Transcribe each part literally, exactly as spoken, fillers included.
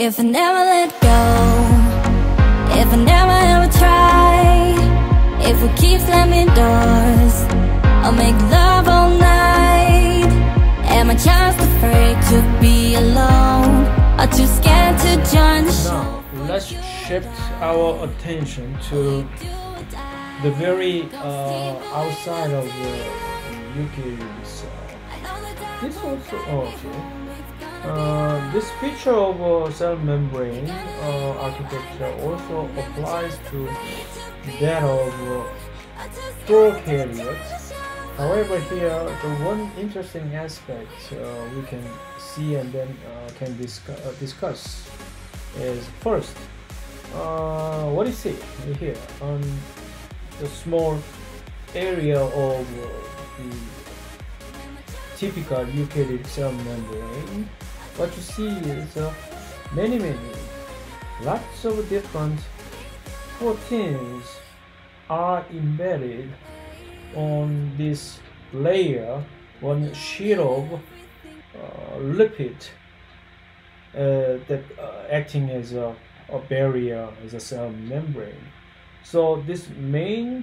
If I never let go, if I never ever try, if we keep slamming doors, I'll make love all night. Am I just afraid to be alone, or too scared to join the show? Now, let's shift our attention to the very uh, outside of the Yuki's. Uh, this also, oh, okay. Uh, this feature of uh, cell membrane uh, architecture also applies to that of uh, prokaryotes. However, here the one interesting aspect uh, we can see and then uh, can discuss, uh, discuss is first, uh, what you see here on the small area of uh, the typical eukaryotic cell membrane. What you see is uh, many many lots of different proteins are embedded on this layer, one sheet of uh, lipid uh, that uh, acting as a, a barrier, as a cell membrane. So this main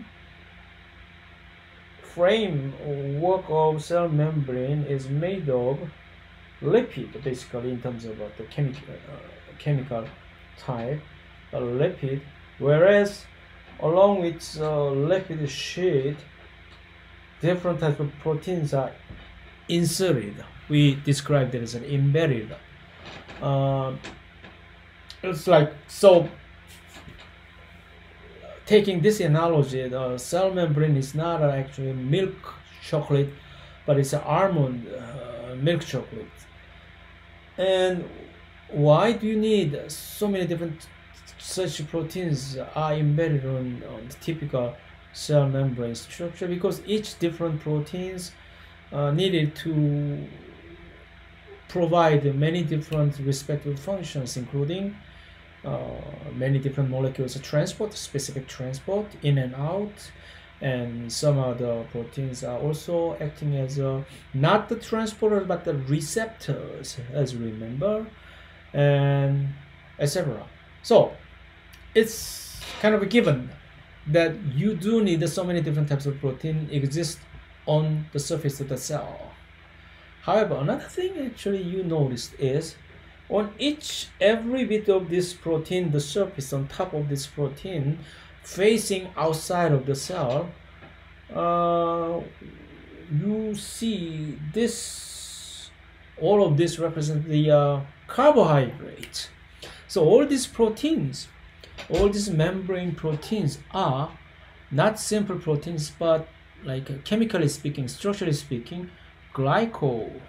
framework of cell membrane is made of lipid, basically in terms of uh, the chemical uh, chemical type, a lipid, whereas along with uh, lipid sheet, different types of proteins are inserted. We describe it as an embedded. Uh, it's like, so taking this analogy, the cell membrane is not actually milk chocolate, but it's an almond uh, milk chocolate. And why do you need so many different such proteins are embedded on, on the typical cell membrane structure? Because each different proteins uh, needed to provide many different respective functions, including uh, many different molecules of transport, specific transport in and out, and some other proteins are also acting as a, not the transporters but the receptors, as you remember, and et cetera. So it's kind of a given that you do need so many different types of protein exist on the surface of the cell. However, another thing actually you noticed is on each every bit of this protein, the surface on top of this protein facing outside of the cell, uh, you see this, all of this represents the uh, carbohydrate. So all these proteins, all these membrane proteins are not simple proteins, but like uh, chemically speaking, structurally speaking, glycoproteins.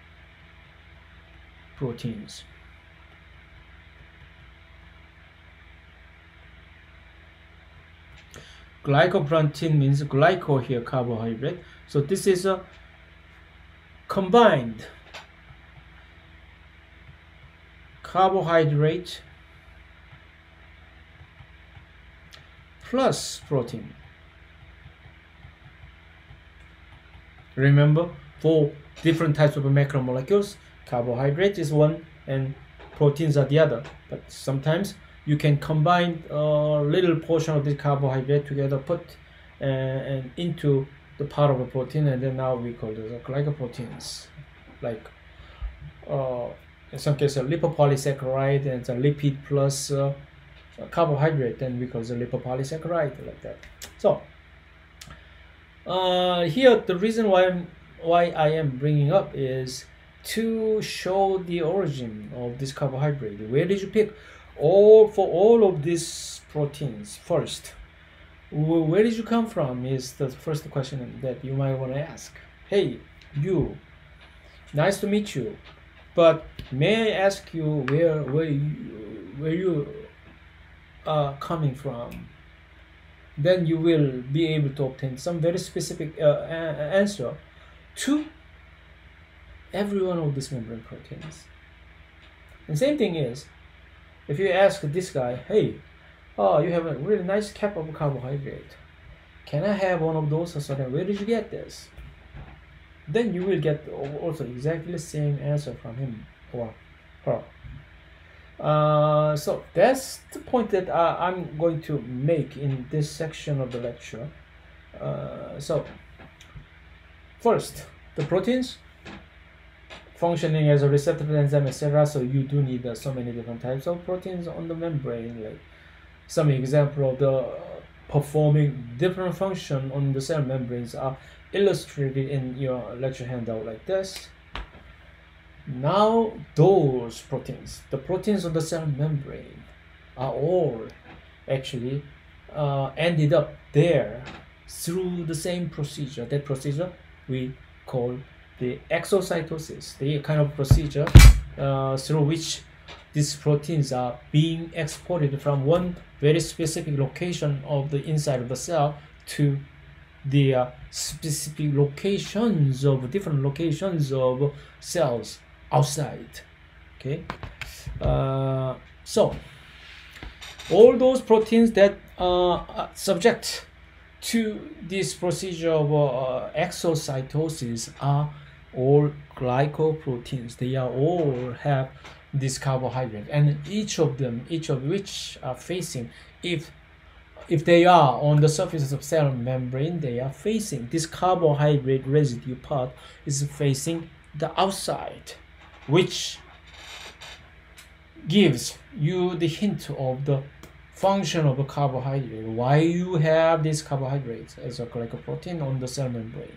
Glycoprotein means glyco here, carbohydrate. So this is a combined carbohydrate plus protein. Remember, for different types of macromolecules, carbohydrate is one and proteins are the other. But sometimes you can combine a little portion of the carbohydrate together, put uh, and into the part of a protein, and then now we call those glycoproteins. Like uh, in some cases, lipopolysaccharide and it's a lipid plus uh, carbohydrate, then we call the lipopolysaccharide, like that. So uh, here the reason why I'm, why I am bringing up is to show the origin of this carbohydrate. Where did you pick all for all of these proteins? First, where did you come from is the first question that you might want to ask. Hey, you, nice to meet you, but may I ask you where where you where you are coming from? Then you will be able to obtain some very specific uh, answer to every one of these membrane proteins. And same thing is, if you ask this guy, hey, oh, you have a really nice cap of carbohydrate, can I have one of those? So then, where did you get this? Then you will get also exactly the same answer from him or her. Uh, so that's the point that uh, I'm going to make in this section of the lecture. Uh, so first, the proteins functioning as a receptor enzyme, et cetera. So you do need uh, so many different types of proteins on the membrane. Like some example of the uh, performing different function on the cell membranes are illustrated in your lecture handout like this. Now those proteins, the proteins of the cell membrane, are all actually uh, ended up there through the same procedure. That procedure we call the exocytosis, the kind of procedure uh, through which these proteins are being exported from one very specific location of the inside of the cell to the uh, specific locations of different locations of cells outside. Okay, uh, so all those proteins that are subject to this procedure of uh, exocytosis are all glycoproteins. They are all have this carbohydrate, and each of them, each of which are facing, if if they are on the surface of cell membrane, they are facing this carbohydrate residue part is facing the outside, which gives you the hint of the function of a carbohydrate, why you have this carbohydrate as a glycoprotein on the cell membrane.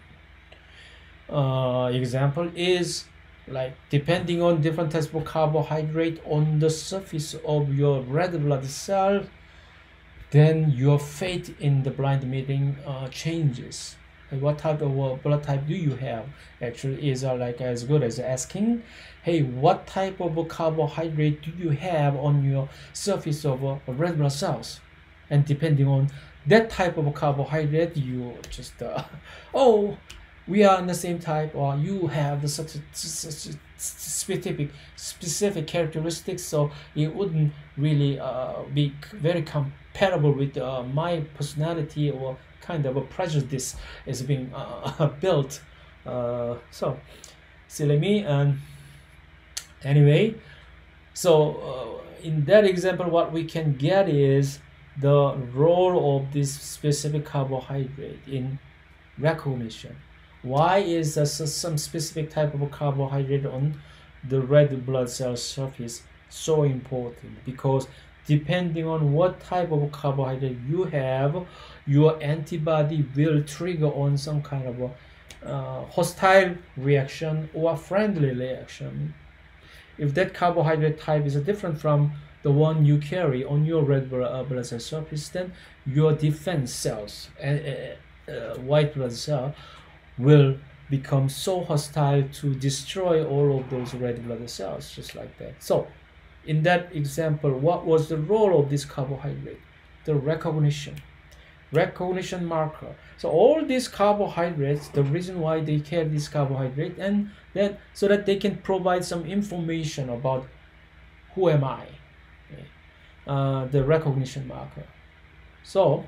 Uh, example is like depending on different types of carbohydrate on the surface of your red blood cell, then your fate in the blind meeting uh, changes. What type of uh, blood type do you have? Actually, is uh, like as good as asking, hey, what type of carbohydrate do you have on your surface of uh, red blood cells? And depending on that type of carbohydrate, you just uh, oh, we are in the same type, or you have the such, such specific specific characteristics, so it wouldn't really uh, be very compatible with uh, my personality, or kind of a prejudice is being uh, built. Uh, so silly me. And anyway, so uh, in that example, what we can get is the role of this specific carbohydrate in recognition. Why is uh, some specific type of carbohydrate on the red blood cell surface so important? Because depending on what type of carbohydrate you have, your antibody will trigger on some kind of a uh, hostile reaction or friendly reaction. If that carbohydrate type is different from the one you carry on your red blood cell surface, then your defense cells and uh, uh, white blood cell will become so hostile to destroy all of those red blood cells, just like that. So in that example, what was the role of this carbohydrate? The recognition recognition marker. So all these carbohydrates, the reason why they carry this carbohydrate, and then so that they can provide some information about who am I, okay. uh, the recognition marker. So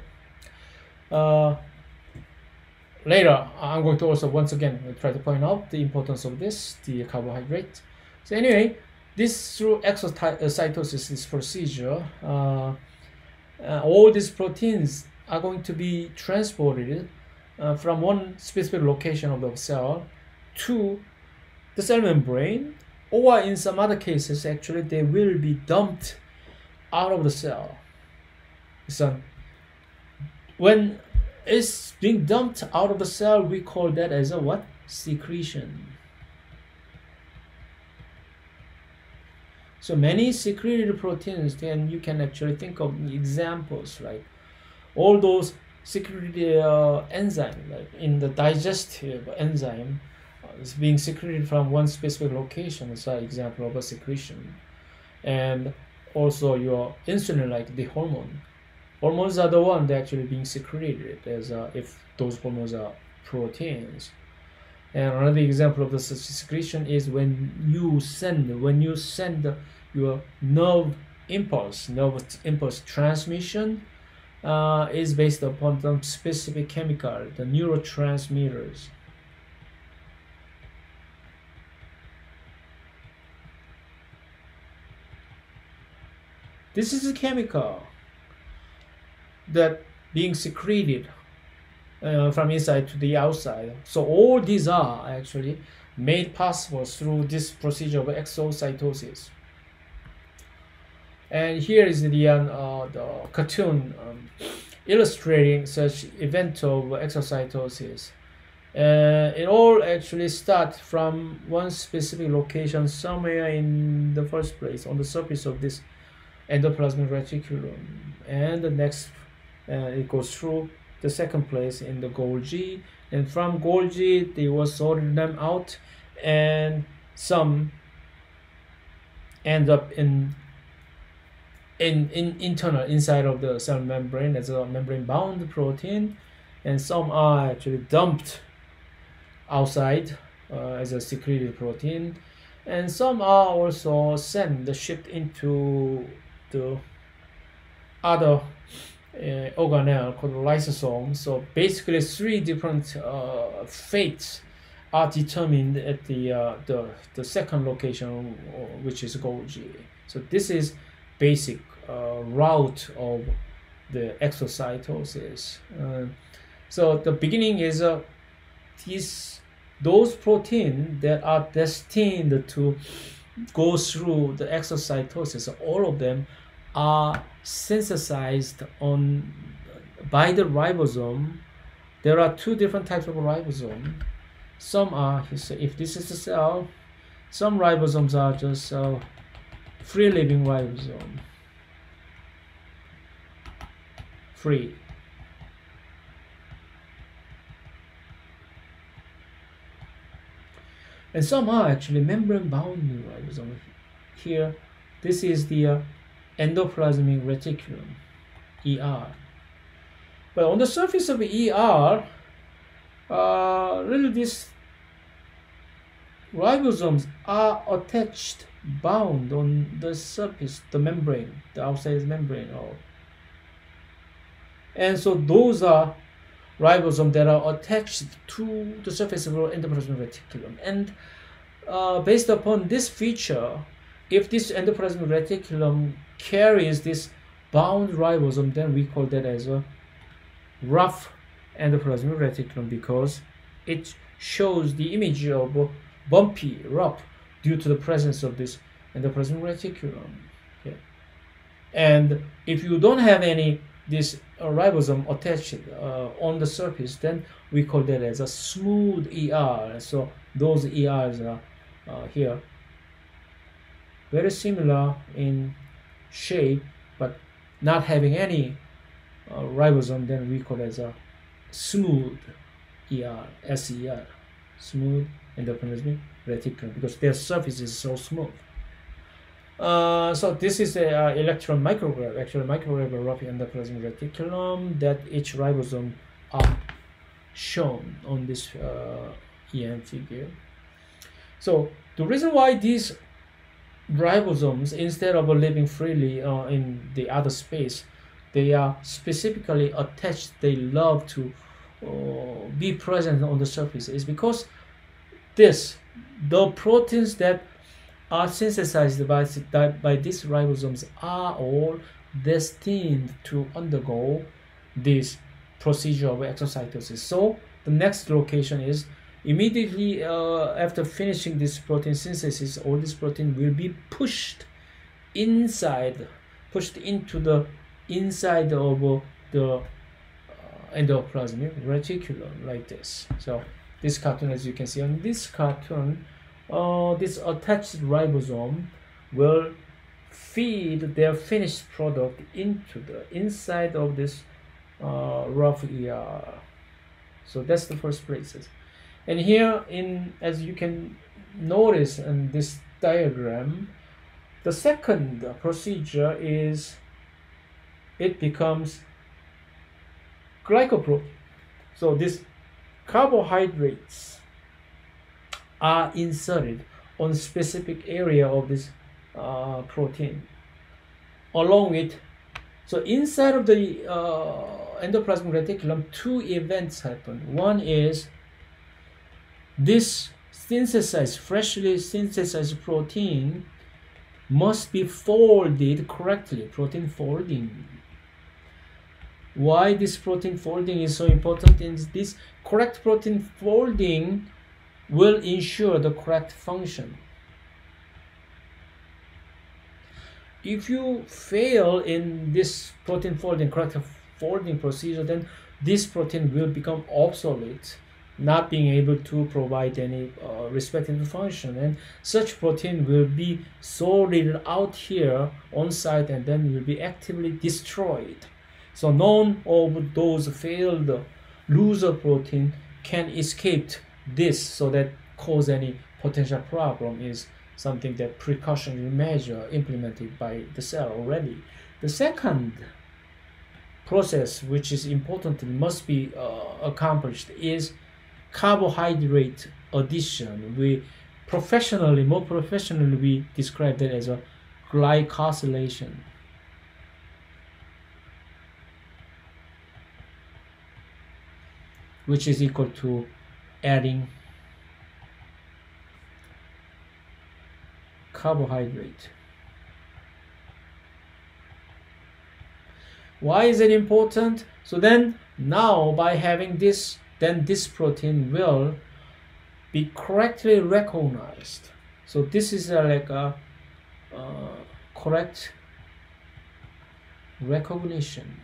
uh, later, I'm going to also once again try to point out the importance of this, the carbohydrate. So anyway, this through exocytosis, this procedure, uh, uh, all these proteins are going to be transported uh, from one specific location of the cell to the cell membrane, or in some other cases, actually, they will be dumped out of the cell. So when it's being dumped out of the cell, we call that as a what? Secretion. So many secreted proteins, then you can actually think of examples like all those secreted uh, enzyme, like in the digestive enzyme, uh, is being secreted from one specific location. It's an example of a secretion. And also your insulin, like the hormone. Hormones are the one that actually being secreted as uh, if those hormones are proteins. And another example of the secretion is when you send when you send your nerve impulse, nerve impulse transmission uh, is based upon some specific chemical, the neurotransmitters. This is a chemical that being secreted uh, from inside to the outside. So all these are actually made possible through this procedure of exocytosis. And here is the, uh, the cartoon um, illustrating such event of exocytosis. Uh, it all actually starts from one specific location somewhere in the first place on the surface of this endoplasmic reticulum, and the next uh, it goes through the second place in the Golgi, and from Golgi they will sort them out, and some end up in in, in internal inside of the cell membrane as a membrane bound protein, and some are actually dumped outside uh, as a secreted protein, and some are also sent shipped into the other uh, organelle called lysosome. So basically three different uh, fates are determined at the, uh, the the second location, which is Golgi. So this is basic uh, route of the exocytosis. Uh, so the beginning is uh, these those proteins that are destined to go through the exocytosis. All of them are synthesized on by the ribosome. There are two different types of ribosome. Some are, so if this is the cell, some ribosomes are just uh, free living ribosome, free. And some are actually membrane bound ribosome. Here, this is the uh, endoplasmic reticulum, E R. But on the surface of E R, uh, really these ribosomes are attached, bound on the surface, the membrane, the outside membrane. Of. And so those are ribosomes that are attached to the surface of the endoplasmic reticulum. And uh, based upon this feature, if this endoplasmic reticulum carries this bound ribosome, then we call that as a rough endoplasmic reticulum, because it shows the image of a bumpy, rough, due to the presence of this endoplasmic reticulum. Okay. And if you don't have any this uh, ribosome attached uh, on the surface, then we call that as a smooth E R. So those E Rs are uh, here very similar in shape, but not having any uh, ribosome, then we call it as a smooth E R, S E R, smooth endoplasmic reticulum, because their surface is so smooth. Uh, so this is a uh, electron micrograph, actually micrograph of rough endoplasmic reticulum, that each ribosome are shown on this uh, E M figure. So the reason why these ribosomes, instead of living freely uh, in the other space, they are specifically attached, they love to uh, be present on the surface, is because this, the proteins that are synthesized by, by these ribosomes are all destined to undergo this procedure of exocytosis. So the next location is immediately uh, after finishing this protein synthesis, all this protein will be pushed inside, pushed into the inside of uh, the uh, endoplasmic reticulum, like this. So this cartoon, as you can see on this cartoon, uh, this attached ribosome will feed their finished product into the inside of this uh, rough E R. So that's the first places. And here, in as you can notice in this diagram, the second procedure is it becomes glycoprotein. So these carbohydrates are inserted on specific area of this uh, protein, along with, so inside of the uh, endoplasmic reticulum, two events happen. One is this synthesized, freshly synthesized protein must be folded correctly, protein folding. Why this protein folding is so important is this correct protein folding will ensure the correct function. If you fail in this protein folding, correct folding procedure, then this protein will become obsolete, not being able to provide any uh, respective function, and such protein will be sorted out here on site and then will be actively destroyed. So none of those failed loser protein can escape this, so that cause any potential problem is something that precautionary measure implemented by the cell already. The second process which is important and must be uh, accomplished is carbohydrate addition. We professionally, more professionally, we describe that as a glycosylation. Which is equal to adding carbohydrate. Why is it important? So then now by having this, then this protein will be correctly recognized. So this is a, like a uh, correct recognition.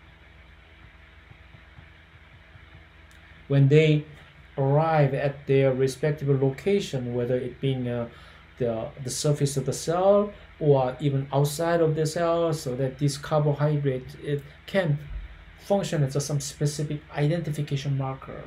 When they arrive at their respective location, whether it being uh, the, the surface of the cell or even outside of the cell, so that this carbohydrate, it can function as a, some specific identification marker.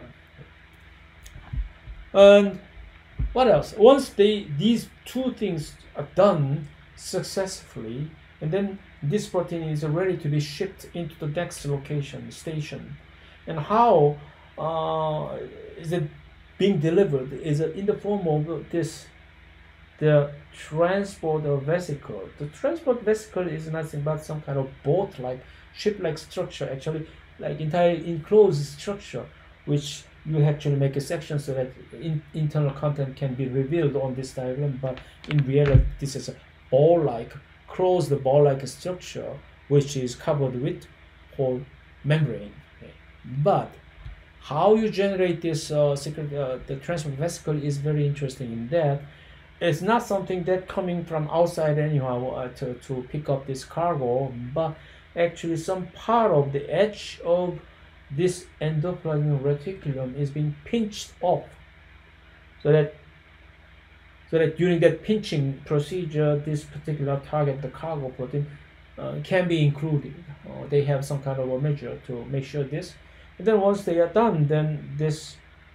And what else? Once they these two things are done successfully, and then this protein is ready to be shipped into the next location, station. And how uh, is it being delivered? Is it in the form of this, the transport vesicle? The transport vesicle is nothing but some kind of boat-like, ship-like structure, actually, like entirely enclosed structure, which you actually make a section so that in, internal content can be revealed on this diagram. But in reality, this is a ball-like, closed ball-like structure, which is covered with whole membrane. Okay. But how you generate this uh, secret, uh, the transport vesicle is very interesting in that it's not something that coming from outside anyhow uh, to, to pick up this cargo, but actually some part of the edge of this endoplasmic reticulum is being pinched off, so that so that during that pinching procedure, this particular target, the cargo protein, uh, can be included. Uh, they have some kind of a measure to make sure this. And then once they are done, then this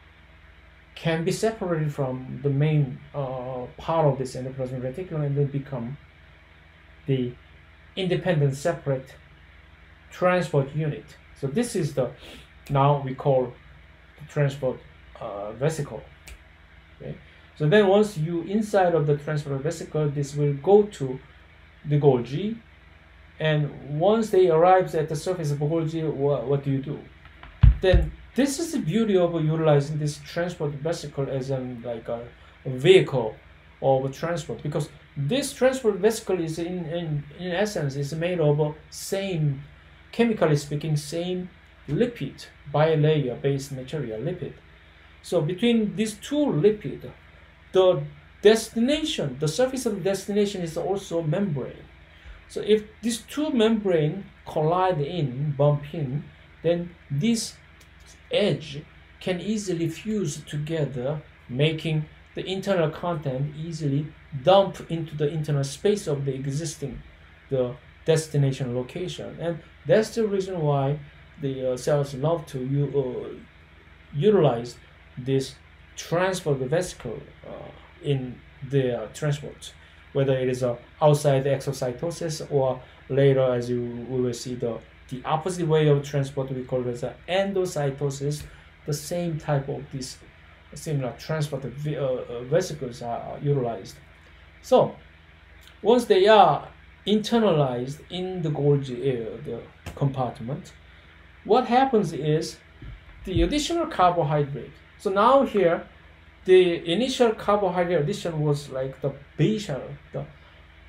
can be separated from the main uh, part of this endoplasmic reticulum and then become the independent, separate transport unit. So this is the, now we call the transport uh, vesicle. Okay. So then once you inside of the transport vesicle, this will go to the Golgi, and once they arrive at the surface of Golgi, what, what do you do? Then this is the beauty of utilizing this transport vesicle as an like a, a vehicle of transport, because this transport vesicle is in, in in essence is made of same, chemically speaking, same lipid, bilayer based material lipid. So between these two lipid, the destination, the surface of the destination is also membrane. So if these two membrane collide in, bump in, then this edge can easily fuse together, making the internal content easily dump into the internal space of the existing, the destination location. And that's the reason why the uh, cells love to u uh, utilize this transport vesicle uh, in their transport, whether it is uh, outside the exocytosis or later, as you we will see, the the opposite way of transport, we call it as endocytosis. The same type of this similar transport uh, uh, vesicles are, are utilized. So once they are internalized in the Golgi area, the compartment, what happens is the additional carbohydrate. So now here, the initial carbohydrate addition was like the basal, the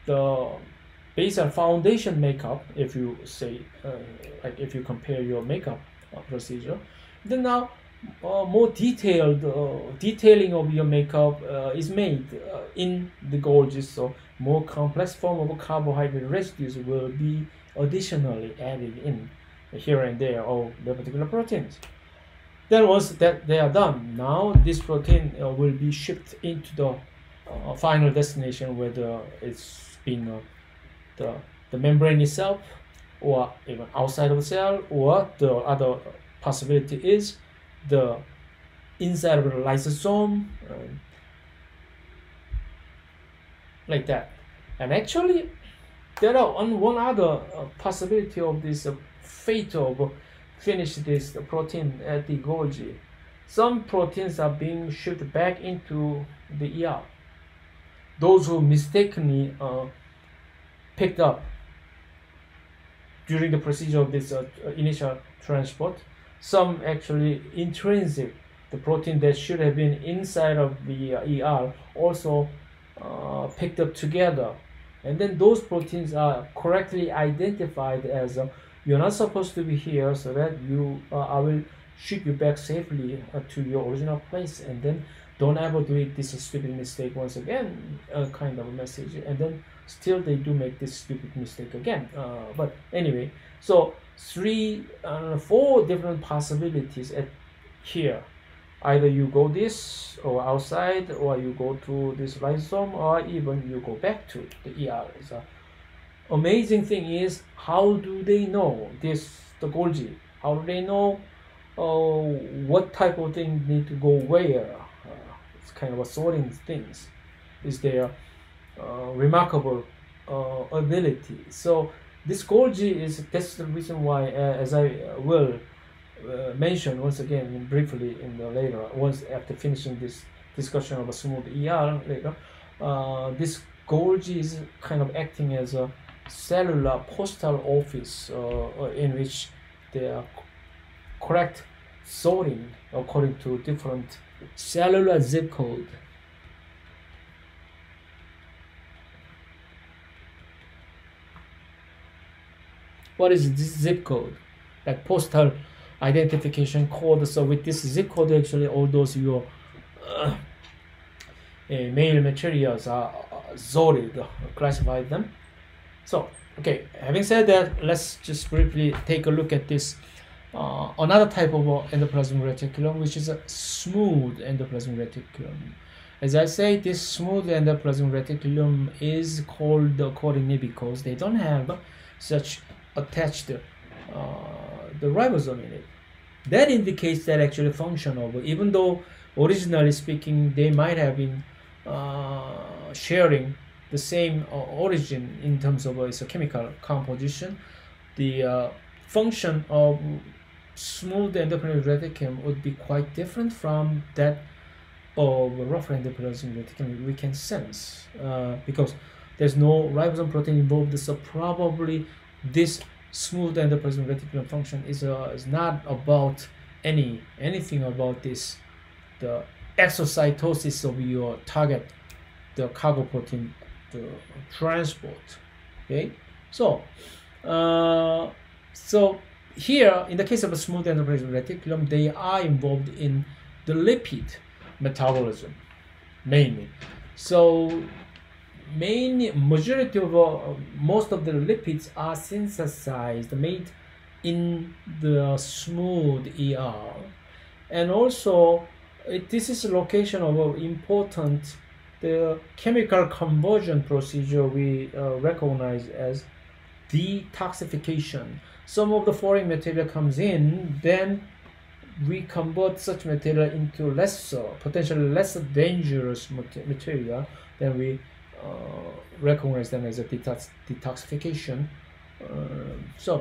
the basal foundation makeup, if you say, uh, like if you compare your makeup uh, procedure, then now uh, more detailed uh, detailing of your makeup uh, is made uh, in the Golgi. So more complex form of carbohydrate residues will be additionally added in here and there of the particular proteins. Then once that they are done, now this protein uh, will be shipped into the uh, final destination, whether it's been uh, the, the membrane itself, or even outside of the cell, or the other possibility is the inside of the lysosome, uh, like that. And actually, there are one, one other uh, possibility of this uh, fate of uh, finish this uh, protein at the Golgi. Some proteins are being shipped back into the E R. Those who mistakenly uh, picked up during the procedure of this uh, initial transport, some actually intrinsic, the protein that should have been inside of the uh, E R, also uh, picked up together. And then those proteins are correctly identified as uh, you're not supposed to be here, so that you uh, I will ship you back safely uh, to your original place, and then don't ever do it this stupid mistake once again, uh, kind of a message. And then still they do make this stupid mistake again. Uh, but anyway, so three, uh, four different possibilities at here. Either you go this or outside, or you go to this lysosome, or even you go back to the E R. So amazing thing is, how do they know this, the Golgi? How do they know uh, what type of thing need to go where? Uh, it's kind of a sorting things. Is there uh, remarkable uh, ability? So this Golgi is, that's the reason why, uh, as I will uh, mention once again briefly in the later, once after finishing this discussion of a smooth E R later, uh, this Golgi is kind of acting as a cellular postal office uh, in which they are correct sorting according to different cellular zip code. What is this zip code? Like postal identification code. So with this zip code, actually all those your uh, uh, mail materials are uh, sorted, uh, classified them. So, okay, having said that, let's just briefly take a look at this uh, another type of uh, endoplasmic reticulum, which is a smooth endoplasmic reticulum. As I say, this smooth endoplasmic reticulum is called accordingly because they don't have such attached uh, the ribosome in it. That indicates that actually function of, even though originally speaking they might have been uh, sharing the same uh, origin in terms of uh, its chemical composition, the uh, function of smooth endoplasmic reticulum would be quite different from that of rough endoplasmic reticulum. We can sense uh, because there's no ribosome protein involved, so probably this smooth endoplasmic reticulum function is uh, is not about any anything about this the exocytosis of your target, the cargo protein, the transport. Okay, so uh, so here in the case of a smooth endoplasmic reticulum, they are involved in the lipid metabolism mainly. So mainly majority of uh, most of the lipids are synthesized, made in the smooth E R, and also it, this is a location of uh, important the chemical conversion procedure we uh, recognize as detoxification. Some of the foreign material comes in, then we convert such material into lesser, potentially less dangerous material, then we uh, recognize them as a detox detoxification. Uh, so,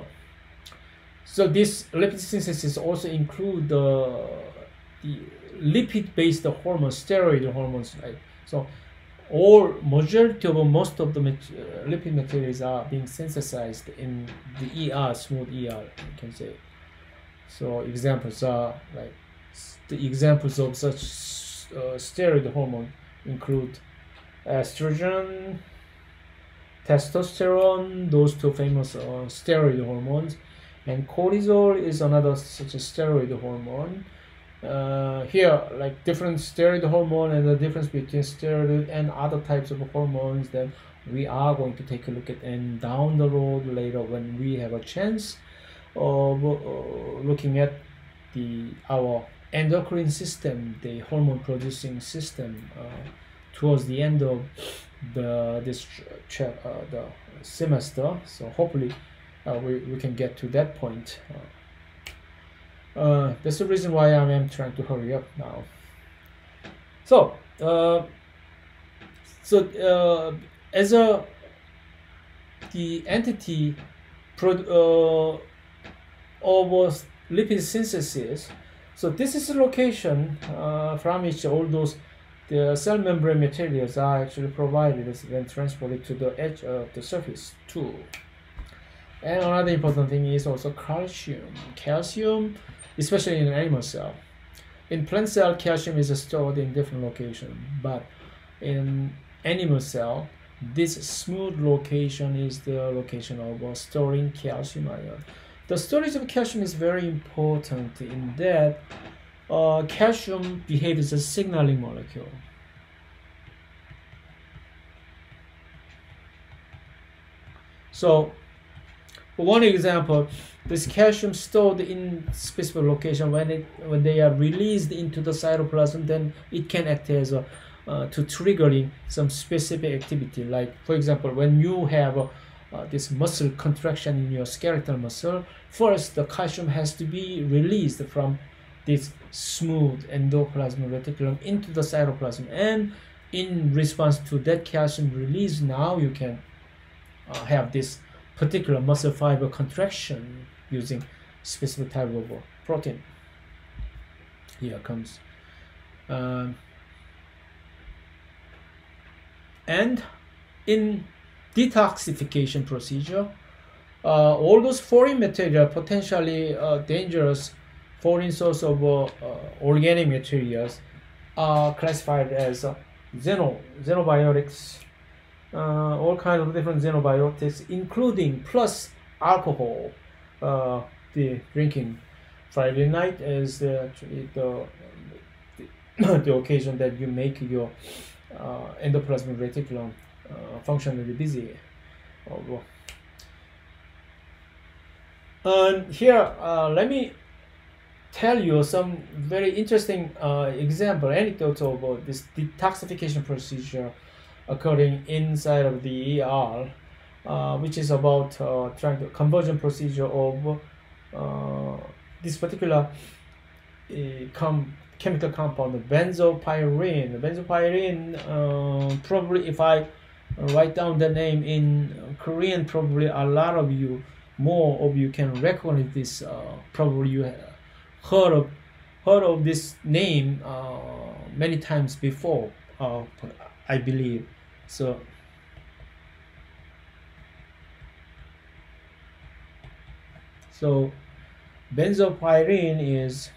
so this lipid synthesis also include the, the lipid-based hormones, steroid hormones. Right? So, all majority of most of the mat uh, lipid materials are being synthesized in the E R, smooth E R, you can say. So examples are like the examples of such uh, steroid hormone include estrogen, testosterone, those two famous uh, steroid hormones, and cortisol is another such a steroid hormone. Uh, here, like different steroid hormone and the difference between steroid and other types of hormones that we are going to take a look at, and down the road later when we have a chance of uh, looking at the our endocrine system, the hormone producing system, uh, towards the end of the this ch uh, the semester. So hopefully uh, we, we can get to that point. Uh, uh, that's the reason why I am trying to hurry up now. So uh, so uh, as a the entity pro uh, of lipid synthesis, so this is the location uh, from which all those the cell membrane materials are actually provided when transported to the edge of the surface too. And another important thing is also calcium. Calcium, especially in animal cell. In plant cell, calcium is stored in different location, but in animal cell, this smooth location is the location of uh, storing calcium ion. The storage of calcium is very important in that uh, calcium behaves as a signaling molecule. So, one example, this calcium stored in specific location, when it when they are released into the cytoplasm, then it can act as a uh, to triggering some specific activity. Like for example, when you have a Uh, this muscle contraction in your skeletal muscle, first the calcium has to be released from this smooth endoplasmic reticulum into the cytoplasm, and in response to that calcium release, now you can uh, have this particular muscle fiber contraction using specific type of protein. Here comes uh, and in detoxification procedure, uh, all those foreign material, potentially uh, dangerous foreign source of uh, uh, organic materials, are classified as uh, xeno, xenobiotics, uh, all kinds of different xenobiotics, including plus alcohol, uh, the drinking Friday night is uh, actually the, the, the occasion that you make your uh, endoplasmic reticulum Uh, functionally busy. Oh, and here, uh, let me tell you some very interesting uh, example, anecdotes about this detoxification procedure occurring inside of the E R, uh, which is about uh, trying to conversion procedure of uh, this particular uh, com chemical compound, benzopyrene. Benzopyrene, uh, probably if I write down the name in Korean, probably a lot of you, more of you can recognize this. Uh, probably you heard of heard of this name uh, many times before, uh, I believe. So so benzopyrene is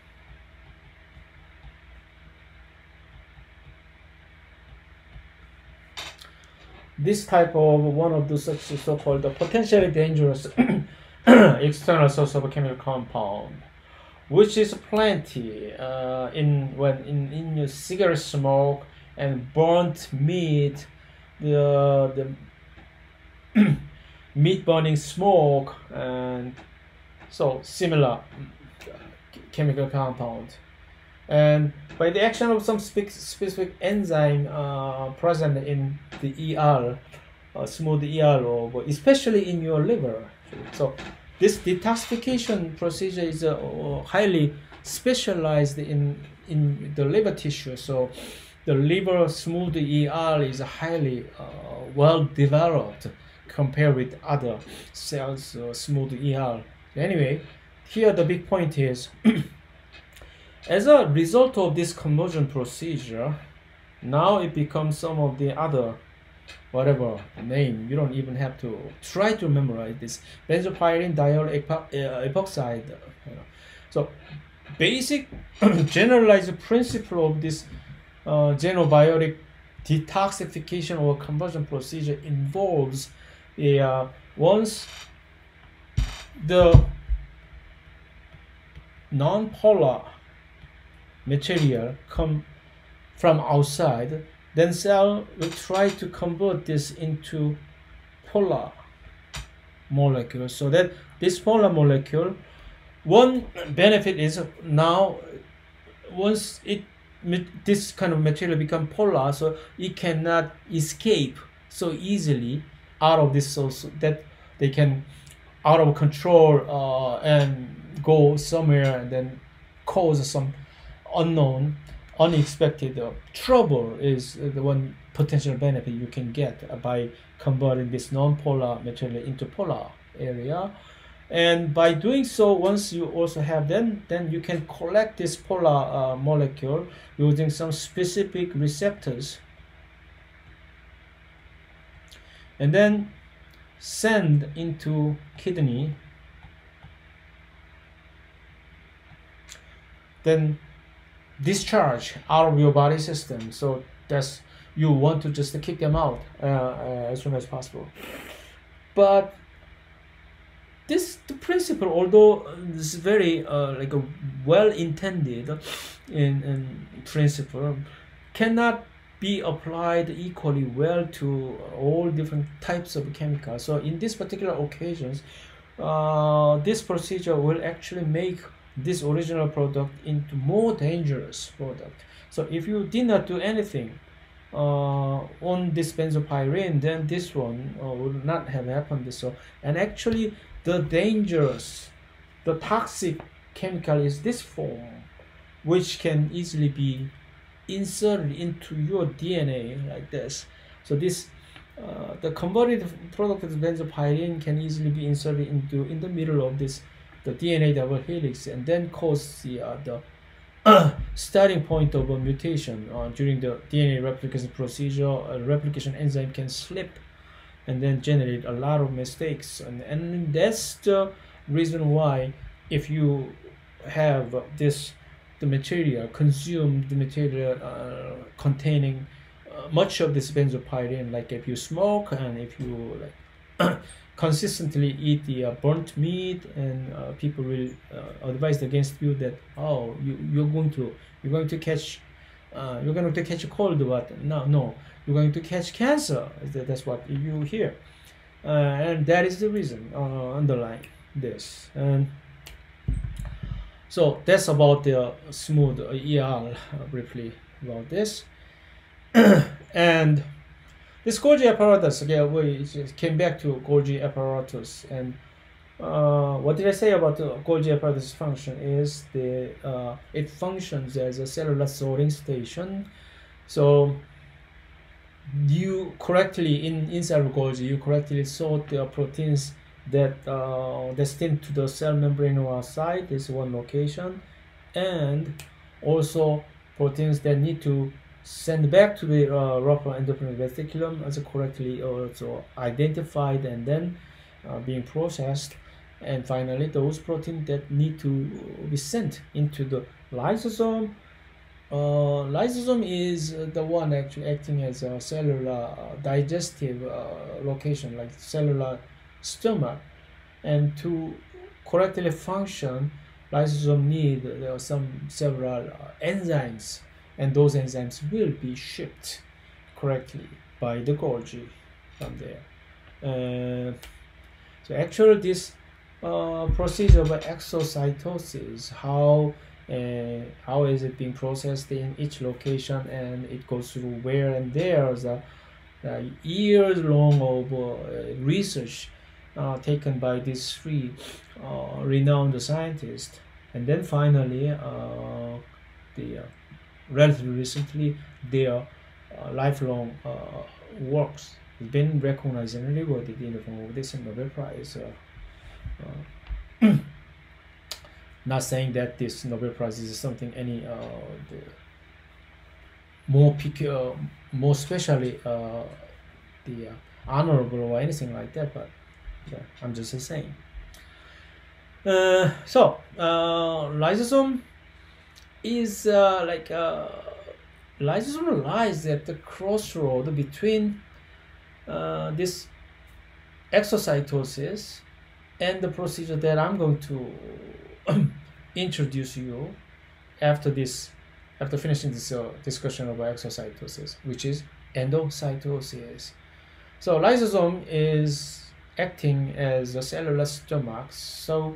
this type of one of the such so-called potentially dangerous external source of a chemical compound, which is plenty uh, in when in, in your cigarette smoke and burnt meat, the the meat burning smoke, and so similar chemical compound. And by the action of some spe specific enzyme uh, present in the E R, uh, smooth E R, or especially in your liver. So this detoxification procedure is uh, highly specialized in in the liver tissue. So the liver smooth E R is highly uh, well developed compared with other cells uh, smooth E R. Anyway, here the big point is. As a result of this conversion procedure, now it becomes some of the other, whatever name, you don't even have to try to memorize this, benzopyrene diol epo uh, epoxide. You know. So basic generalized principle of this uh, xenobiotic detoxification or conversion procedure involves a uh, once the non-polar material come from outside, then cell will try to convert this into polar molecule. So that this polar molecule, one benefit is now once it this kind of material become polar, so it cannot escape so easily out of this, so, so that they can out of control uh, and go somewhere and then cause some unknown unexpected uh, trouble is the one potential benefit you can get by converting this non-polar material into polar area. And by doing so, once you also have then then you can collect this polar uh, molecule using some specific receptors and then send into kidney, then discharge out of your body system. So that's you want to just kick them out uh, uh, as soon as possible. But this the principle, although this is very uh, like a well-intended in, in principle, cannot be applied equally well to all different types of chemicals. So in this particular occasions, uh, this procedure will actually make this original product into more dangerous product. So if you did not do anything uh, on this benzopyrene, then this one uh, would not have happened. So and actually the dangerous, the toxic chemical is this form, which can easily be inserted into your D N A like this. So this uh, the converted product of benzopyrene can easily be inserted into in the middle of this the D N A double helix and then cause the uh, the uh, starting point of a mutation uh, during the D N A replication procedure. A replication enzyme can slip and then generate a lot of mistakes, and, and that's the reason why if you have this the material consume the material uh, containing uh, much of this benzopyrene, like if you smoke and if you like consistently eat the uh, burnt meat, and uh, people will uh, advise against you that oh you you're going to you're going to catch uh, you're going to catch a cold, but no no you're going to catch cancer. That's what you hear, uh, and that is the reason uh, underlying this. And so that's about the smooth E R uh, briefly about this. And this Golgi apparatus, again, we just came back to Golgi apparatus, and uh, what did I say about the Golgi apparatus function is the uh, it functions as a cellular sorting station. So you correctly in inside of Golgi, you correctly sort the proteins that uh, destined to the cell membrane or outside is one location, and also proteins that need to send back to the uh, rougher endocrine reticulum as correctly also identified and then uh, being processed. And finally, those proteins that need to be sent into the lysosome. Uh, lysosome is the one actually acting as a cellular uh, digestive uh, location, like cellular stomach. And to correctly function, lysosome need there are some several uh, enzymes, and those enzymes will be shipped correctly by the Golgi from there. Uh, so actually this uh, procedure of exocytosis, how uh, how is it being processed in each location, and it goes through where and there, the uh, years long of uh, research uh, taken by these three uh, renowned scientists. And then finally uh, the uh, relatively recently their uh, lifelong uh, works have been recognized and rewarded in the form of this Nobel Prize. Uh, uh, not saying that this Nobel Prize is something any uh, the more peculiar, more specially uh, the uh, honorable or anything like that, but yeah, I'm just saying. Uh, so uh, lysosome is uh, like uh, lysosome lies at the crossroad between uh, this exocytosis and the procedure that I'm going to introduce you after this, after finishing this uh, discussion about exocytosis, which is endocytosis. So lysosome is acting as a cellular stomach, so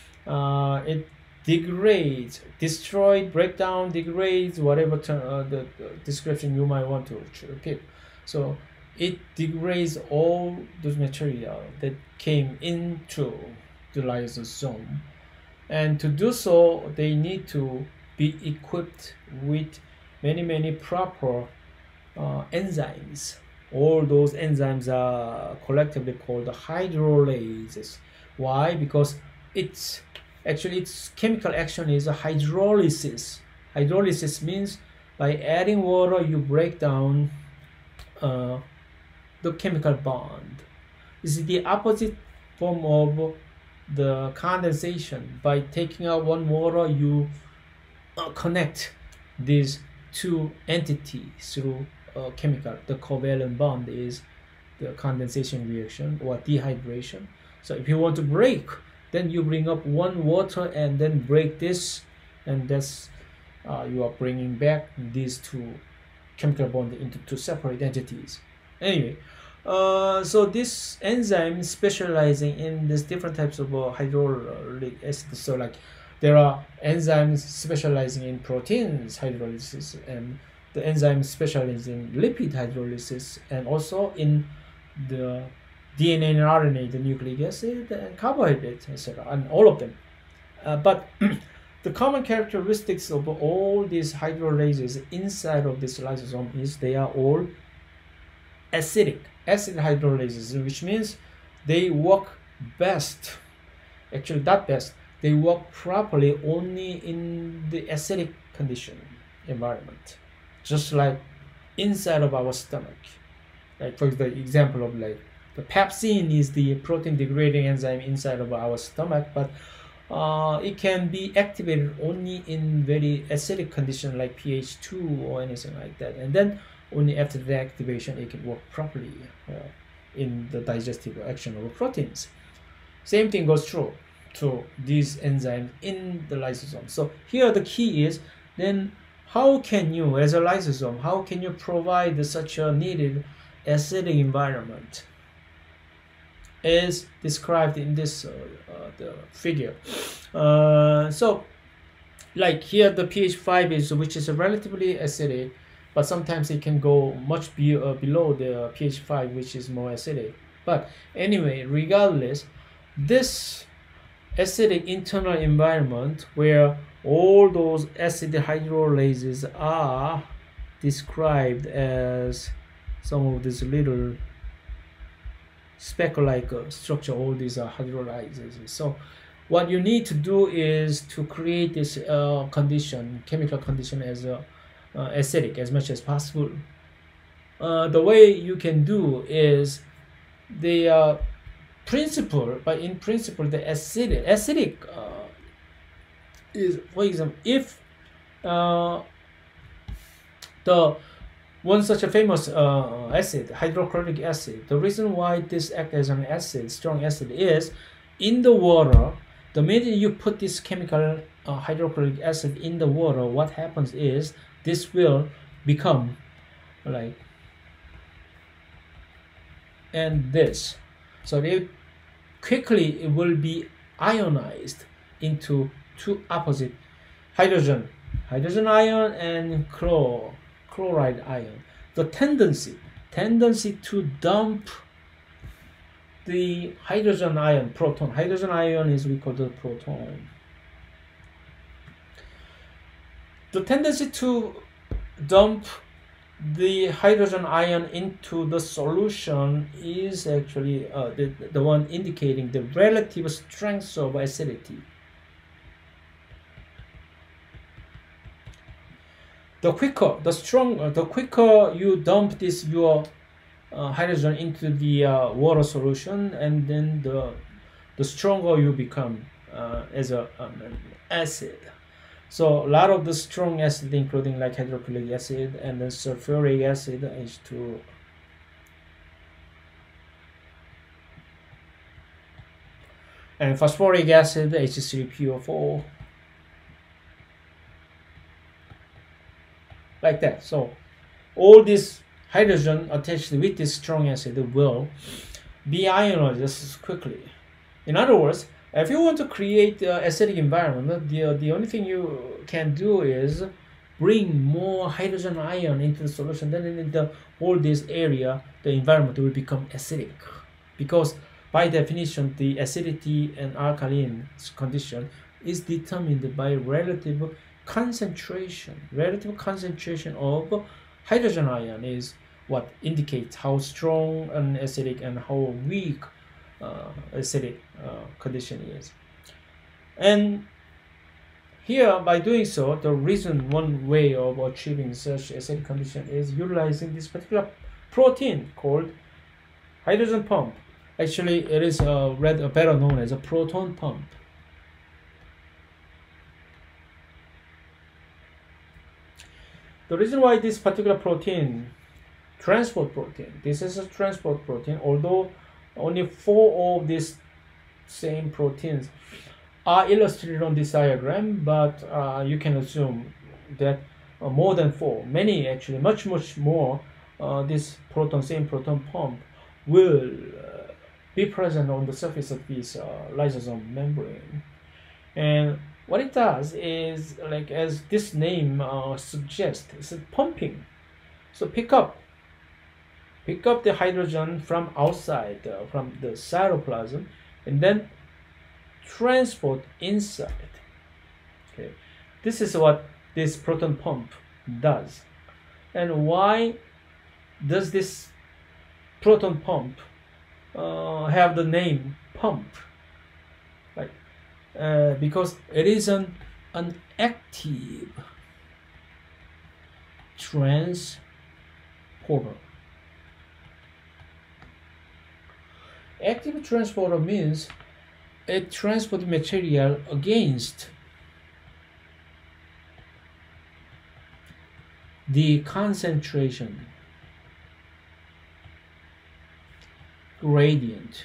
uh, it degrades, destroy, break down, degrades, whatever term, uh, the, the description you might want to keep. So it degrades all those material that came into the lysosome, and to do so they need to be equipped with many many proper uh, enzymes. All those enzymes are collectively called hydrolases. Why? Because it's actually its chemical action is a hydrolysis. Hydrolysis means by adding water you break down uh, the chemical bond. This is the opposite form of the condensation. By taking out one water, you uh, connect these two entities through uh, chemical. The covalent bond is the condensation reaction or dehydration. So if you want to break, then you bring up one water and then break this, and that's uh, you are bringing back these two chemical bond into two separate entities. Anyway, uh, so this enzyme specializing in these different types of uh, hydrochloric acid. So like there are enzymes specializing in proteins hydrolysis, and the enzyme specializing in lipid hydrolysis, and also in the D N A and R N A, the nucleic acid and carbohydrate, et cetera, and all of them. Uh, but the common characteristics of all these hydrolases inside of this lysosome is they are all acidic, acid hydrolases, which means they work best, actually not best, they work properly only in the acidic condition environment, just like inside of our stomach. Like for the example of like the pepsin is the protein degrading enzyme inside of our stomach, but uh, it can be activated only in very acidic condition like pH two or anything like that, and then only after the activation it can work properly uh, in the digestive action of proteins. Same thing goes true to these enzymes in the lysosome. So here the key is then how can you, as a lysosome, how can you provide such a needed acidic environment as described in this uh, uh, the figure. Uh, so like here the pH five is, which is a relatively acidic, but sometimes it can go much be, uh, below the pH five, which is more acidic. But anyway, regardless, this acidic internal environment where all those acid hydrolases are described as some of these little speck-like uh, structure, all these are hydrolyses. So what you need to do is to create this uh, condition, chemical condition as uh, uh, acidic as much as possible. Uh, the way you can do is the uh, principle, but in principle the acidic, acidic uh, is, for example, if uh, the one such a famous uh, acid, hydrochloric acid, the reason why this acts as an acid, strong acid, is in the water. The minute you put this chemical uh, hydrochloric acid in the water, what happens is this will become like and this. So it quickly it will be ionized into two opposite hydrogen, hydrogen ion and chlor. chloride ion. The tendency tendency to dump the hydrogen ion, proton. Hydrogen ion is we call the proton. The tendency to dump the hydrogen ion into the solution is actually uh, the, the one indicating the relative strength of acidity. The quicker, the stronger, the quicker you dump this your uh, hydrogen into the uh, water solution, and then the the stronger you become uh, as a um, an acid. So a lot of the strong acid, including like hydrochloric acid and then sulfuric acid, H two. And phosphoric acid, H three P O four. Like that. So all this hydrogen attached with this strong acid will be ionized quickly. In other words, if you want to create an acidic environment, the, the only thing you can do is bring more hydrogen ion into the solution. Then in the whole this area, the environment will become acidic. Because by definition, the acidity and alkaline condition is determined by relative concentration. Relative concentration of hydrogen ion is what indicates how strong an acidic and how weak uh, acidic uh, condition is. And here, by doing so, the reason one way of achieving such acidic condition is utilizing this particular protein called hydrogen pump. Actually, it is uh, rather better known as a proton pump. The reason why this particular protein, transport protein, this is a transport protein, although only four of these same proteins are illustrated on this diagram, but uh, you can assume that uh, more than four, many actually, much, much more, uh, this proton, same proton pump will uh, be present on the surface of this uh, lysosome membrane. And what it does is, like as this name uh, suggests, it's pumping. So pick up, pick up the hydrogen from outside, uh, from the cytoplasm, and then transport inside. Okay, this is what this proton pump does. And why does this proton pump uh, have the name pump? Like, uh, because it is an an active transporter. Active transporter means it transports material against the concentration gradient.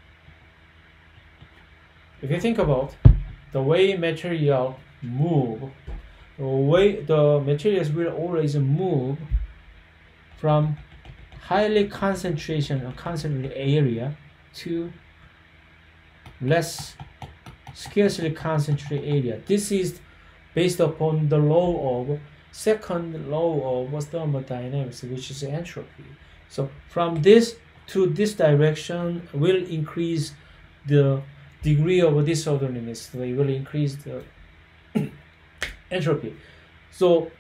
If you think about the way material move, the way the materials will always move from highly concentration or concentrated area to less scarcely concentrated area. This is based upon the law of second law of thermodynamics, which is entropy. So from this to this direction will increase the degree of disorderliness. So it will increase the entropy. So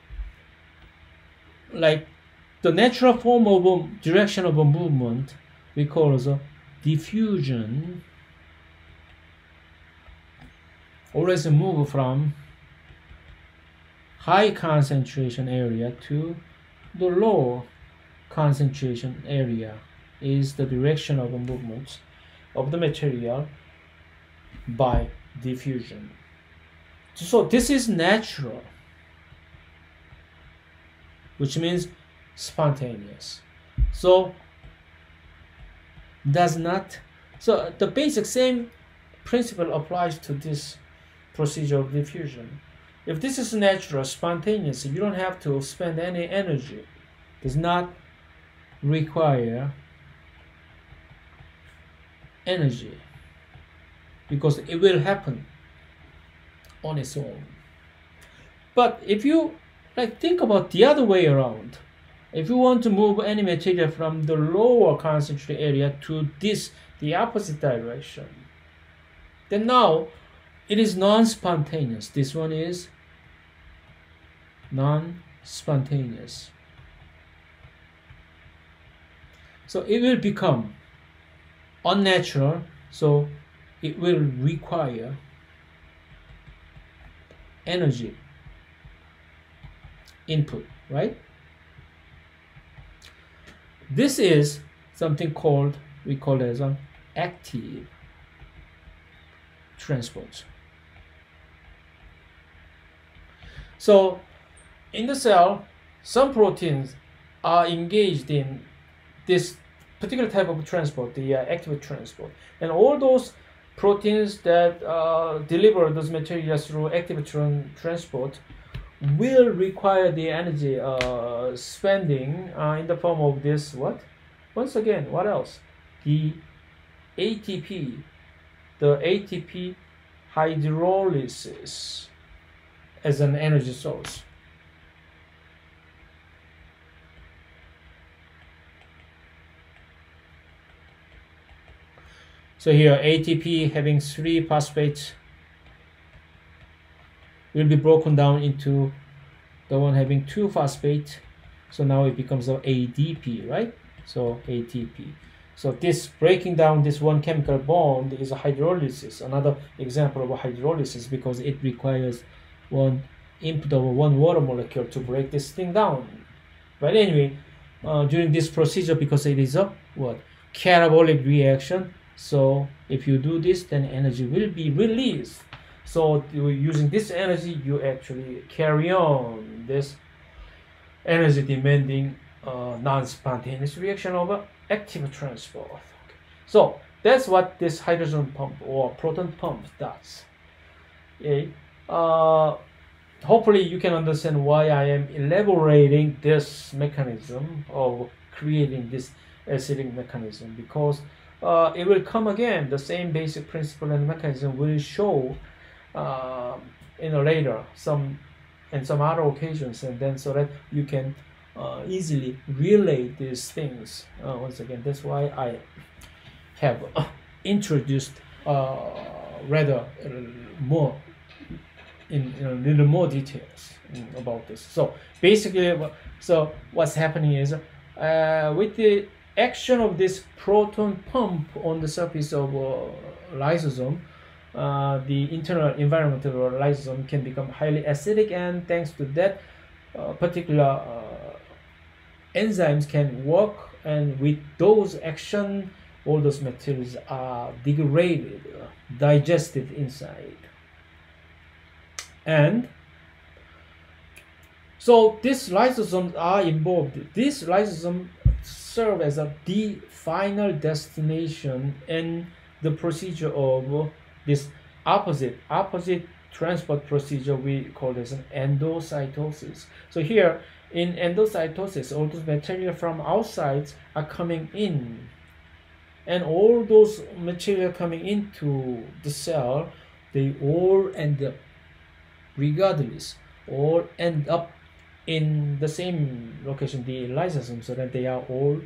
like the natural form of a direction of a movement we call as a diffusion. Always move from high concentration area to the low concentration area is the direction of the movement of the material by diffusion. So this is natural, which means spontaneous. So does not, so the basic same principle applies to this procedure of diffusion. If this is natural, spontaneous, you don't have to spend any energy. It does not require energy because it will happen on its own. But if you like think about the other way around, if you want to move any material from the lower concentrated area to this, the opposite direction, then now it is non-spontaneous. This one is non-spontaneous. So it will become unnatural, so it will require energy input, right? This is something called, we call it as an active transport. So in the cell, some proteins are engaged in this particular type of transport, the uh, active transport, and all those proteins that uh, deliver those materials through active tran transport will require the energy uh, spending uh, in the form of this what? Once again, what else? The A T P, the A T P hydrolysis as an energy source. So here A T P having three phosphates will be broken down into the one having two phosphate. So now it becomes a A D P, right? So A T P. So this breaking down this one chemical bond is a hydrolysis, another example of a hydrolysis, because it requires one input of one water molecule to break this thing down. But anyway, uh, during this procedure, because it is a what? Catabolic reaction. So if you do this, then energy will be released. So using this energy, you actually carry on this energy demanding uh, non-spontaneous reaction of active transport. Okay. So that's what this hydrogen pump or proton pump does. Okay. Uh, hopefully you can understand why I am elaborating this mechanism of creating this acidic mechanism, because uh, it will come again, the same basic principle and mechanism will show uh, in a later some and some other occasions, and then so that you can uh, easily relate these things. Uh, once again, that's why I have uh, introduced uh, rather uh, more in, in a little more details about this. So basically, so what's happening is uh, with the action of this proton pump on the surface of uh, lysosome, uh, the internal environment of a lysosome can become highly acidic, and thanks to that uh, particular uh, enzymes can work, and with those action all those materials are degraded, uh, digested inside. And so these lysosomes are involved. These lysosomes serve as a the final destination in the procedure of this opposite opposite transport procedure. We call this an endocytosis. So here in endocytosis, all those material from outside are coming in, and all those material coming into the cell, they all end up, regardless, all end up in the same location, the lysosome, so that they are all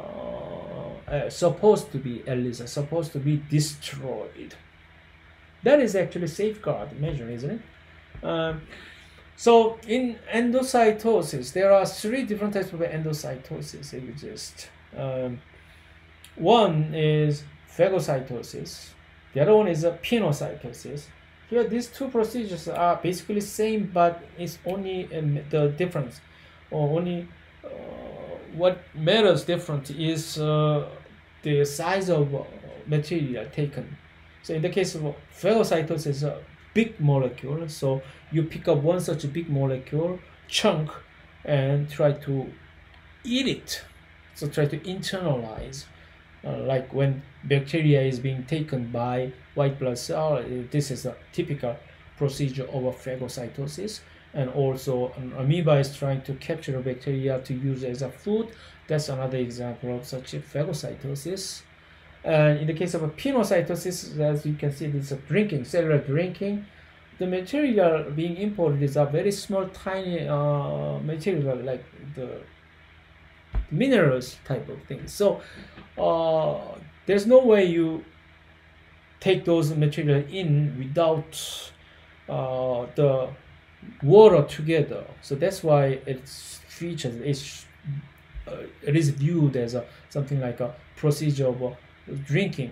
uh, uh, supposed to be, at least, supposed to be destroyed. That is actually safeguard measure, isn't it? Um, so in endocytosis, there are three different types of endocytosis that exist. Um, one is phagocytosis. The other one is a pinocytosis. Here, these two procedures are basically same, but it's only um, the difference, or only uh, what matters different is uh, the size of uh, material taken. So in the case of phagocytosis, a big molecule, so you pick up one such a big molecule chunk and try to eat it. So try to internalize. Uh, like when bacteria is being taken by white blood cell, this is a typical procedure of a phagocytosis. And also an amoeba is trying to capture the bacteria to use as a food. That's another example of such a phagocytosis. And in the case of a pinocytosis, as you can see, it's a drinking, cellular drinking. The material being imported is a very small, tiny uh, material, like the minerals type of things. So uh, there's no way you take those material in without uh, the water together. So that's why it's featured. It's uh, it is viewed as a something like a procedure of uh, drinking.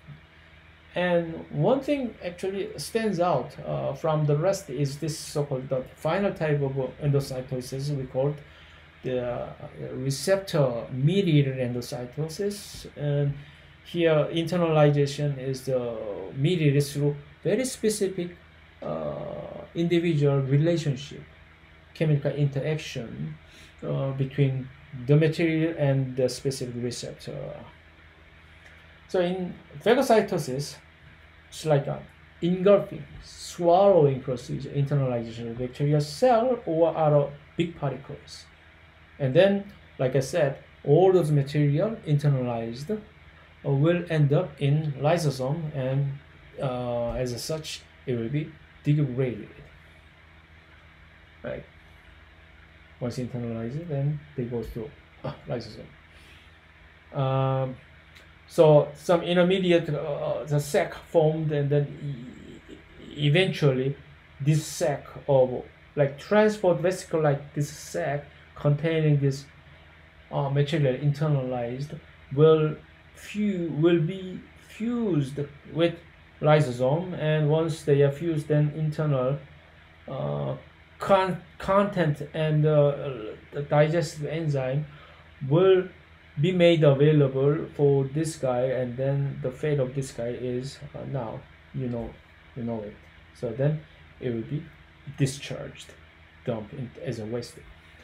And one thing actually stands out uh, from the rest is this so-called the final type of endocytosis. We call it the uh, receptor mediated endocytosis, and here internalization is uh, mediated through very specific uh, individual relationship. chemical interaction uh, between the material and the specific receptor. So in phagocytosis, it's like an engulfing, swallowing procedure, internalization of bacterial cell or other big particles. And then, like I said, all those material internalized uh, will end up in lysosome, and uh, as such, it will be degraded. Right. Once internalized, then they go to uh, lysosome. Um, so some intermediate uh, the sac formed, and then e eventually this sac of like transport vesicle, like this sac containing this uh, material internalized, will fu will be fused with lysosome, and once they are fused, then internal uh, con content and uh, the digestive enzyme will be made available for this guy, and then the fate of this guy is uh, now you know you know it. So then it will be discharged, dumped in, as a waste.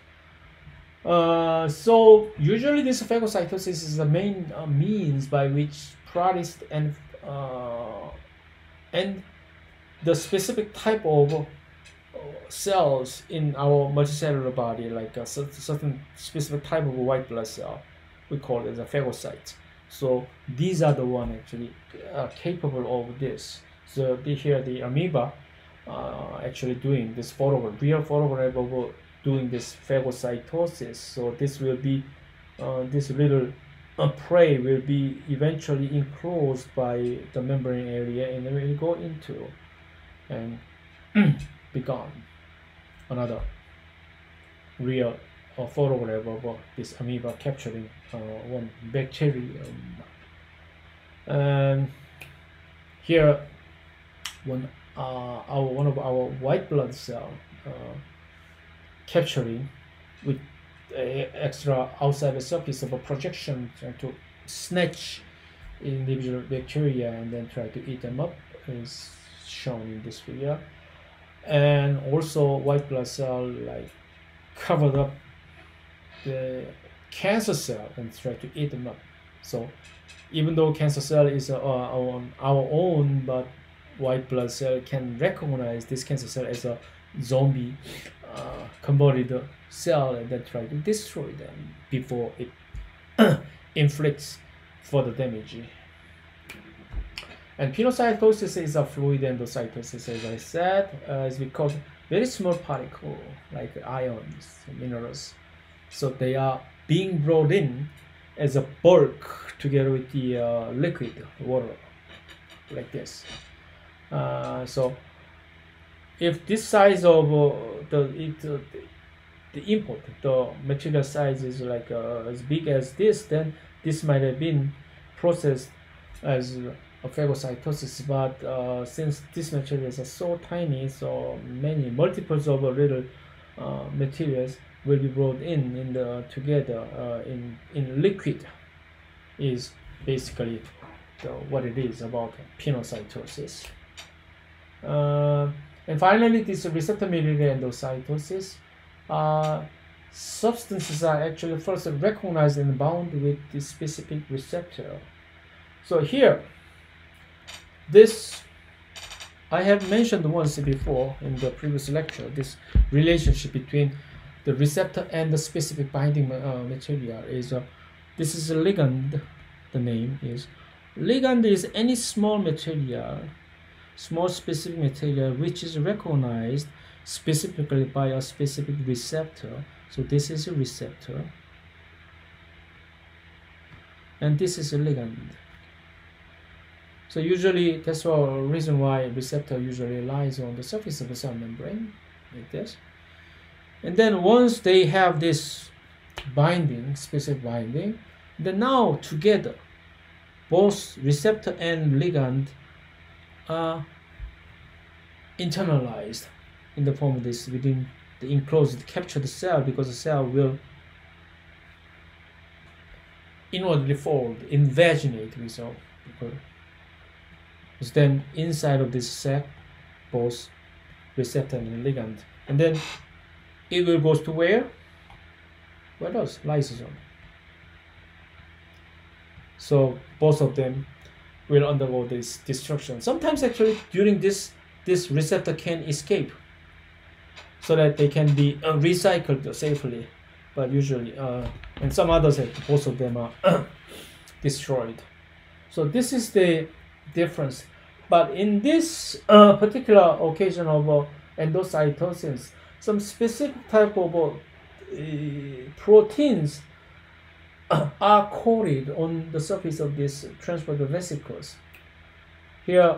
Uh, so usually this phagocytosis is the main uh, means by which protists and uh, and the specific type of uh, cells in our multicellular body, like a certain specific type of white blood cell, we call it a phagocyte. So these are the one actually uh, capable of this. So they, here the amoeba uh, actually doing this photograph, real photograph of doing this phagocytosis. So this will be uh, this little uh, prey will be eventually enclosed by the membrane area, and then will go into and be gone. Another real uh, photograph of uh, this amoeba capturing uh, one bacterium. And here one uh, our one of our white blood cell uh, capturing with a extra outside the surface of a projection, trying to snatch individual bacteria and then try to eat them up, is shown in this figure. And also white blood cell like covered up the cancer cell and try to eat them up. So even though cancer cell is uh, on our own, but white blood cell can recognize this cancer cell as a zombie uh, converted cell, and then try to destroy them before it inflicts further damage. And pinocytosis is a fluid endocytosis, as I said, uh, is because very small particle like ions, minerals. So they are being brought in as a bulk together with the uh, liquid water, like this. Uh, so if this size of uh, the it, uh, the input, the material size is like uh, as big as this, then this might have been processed as a phagocytosis. But uh, since these materials are so tiny, so many multiples of little uh, materials will be brought in in the together uh, in in liquid, is basically the, what it is about pinocytosis. Uh, and finally, this receptor-mediated endocytosis. Uh, substances are actually first recognized and bound with the specific receptor. So here, this I have mentioned once before in the previous lecture, this relationship between the receptor and the specific binding uh, material is uh, this is a ligand. The name is ligand is any small material, small specific material which is recognized specifically by a specific receptor. So this is a receptor, and this is a ligand. So usually that's the reason why receptor usually lies on the surface of the cell membrane, like this. And then once they have this binding, specific binding, then now together, both receptor and ligand are internalized in the form of this within the enclosed captured cell, because the cell will inwardly fold, invaginate with all. So then inside of this sac, both receptor and ligand, and then it will go to where? Where does? Lysosome. So both of them will undergo this destruction. Sometimes actually during this, this receptor can escape so that they can be uh, recycled safely. But usually, uh, and some others, have, both of them are destroyed. So this is the difference. But in this uh, particular occasion of uh, endocytosis, some specific type of uh, proteins are coated on the surface of these transport vesicles. Here,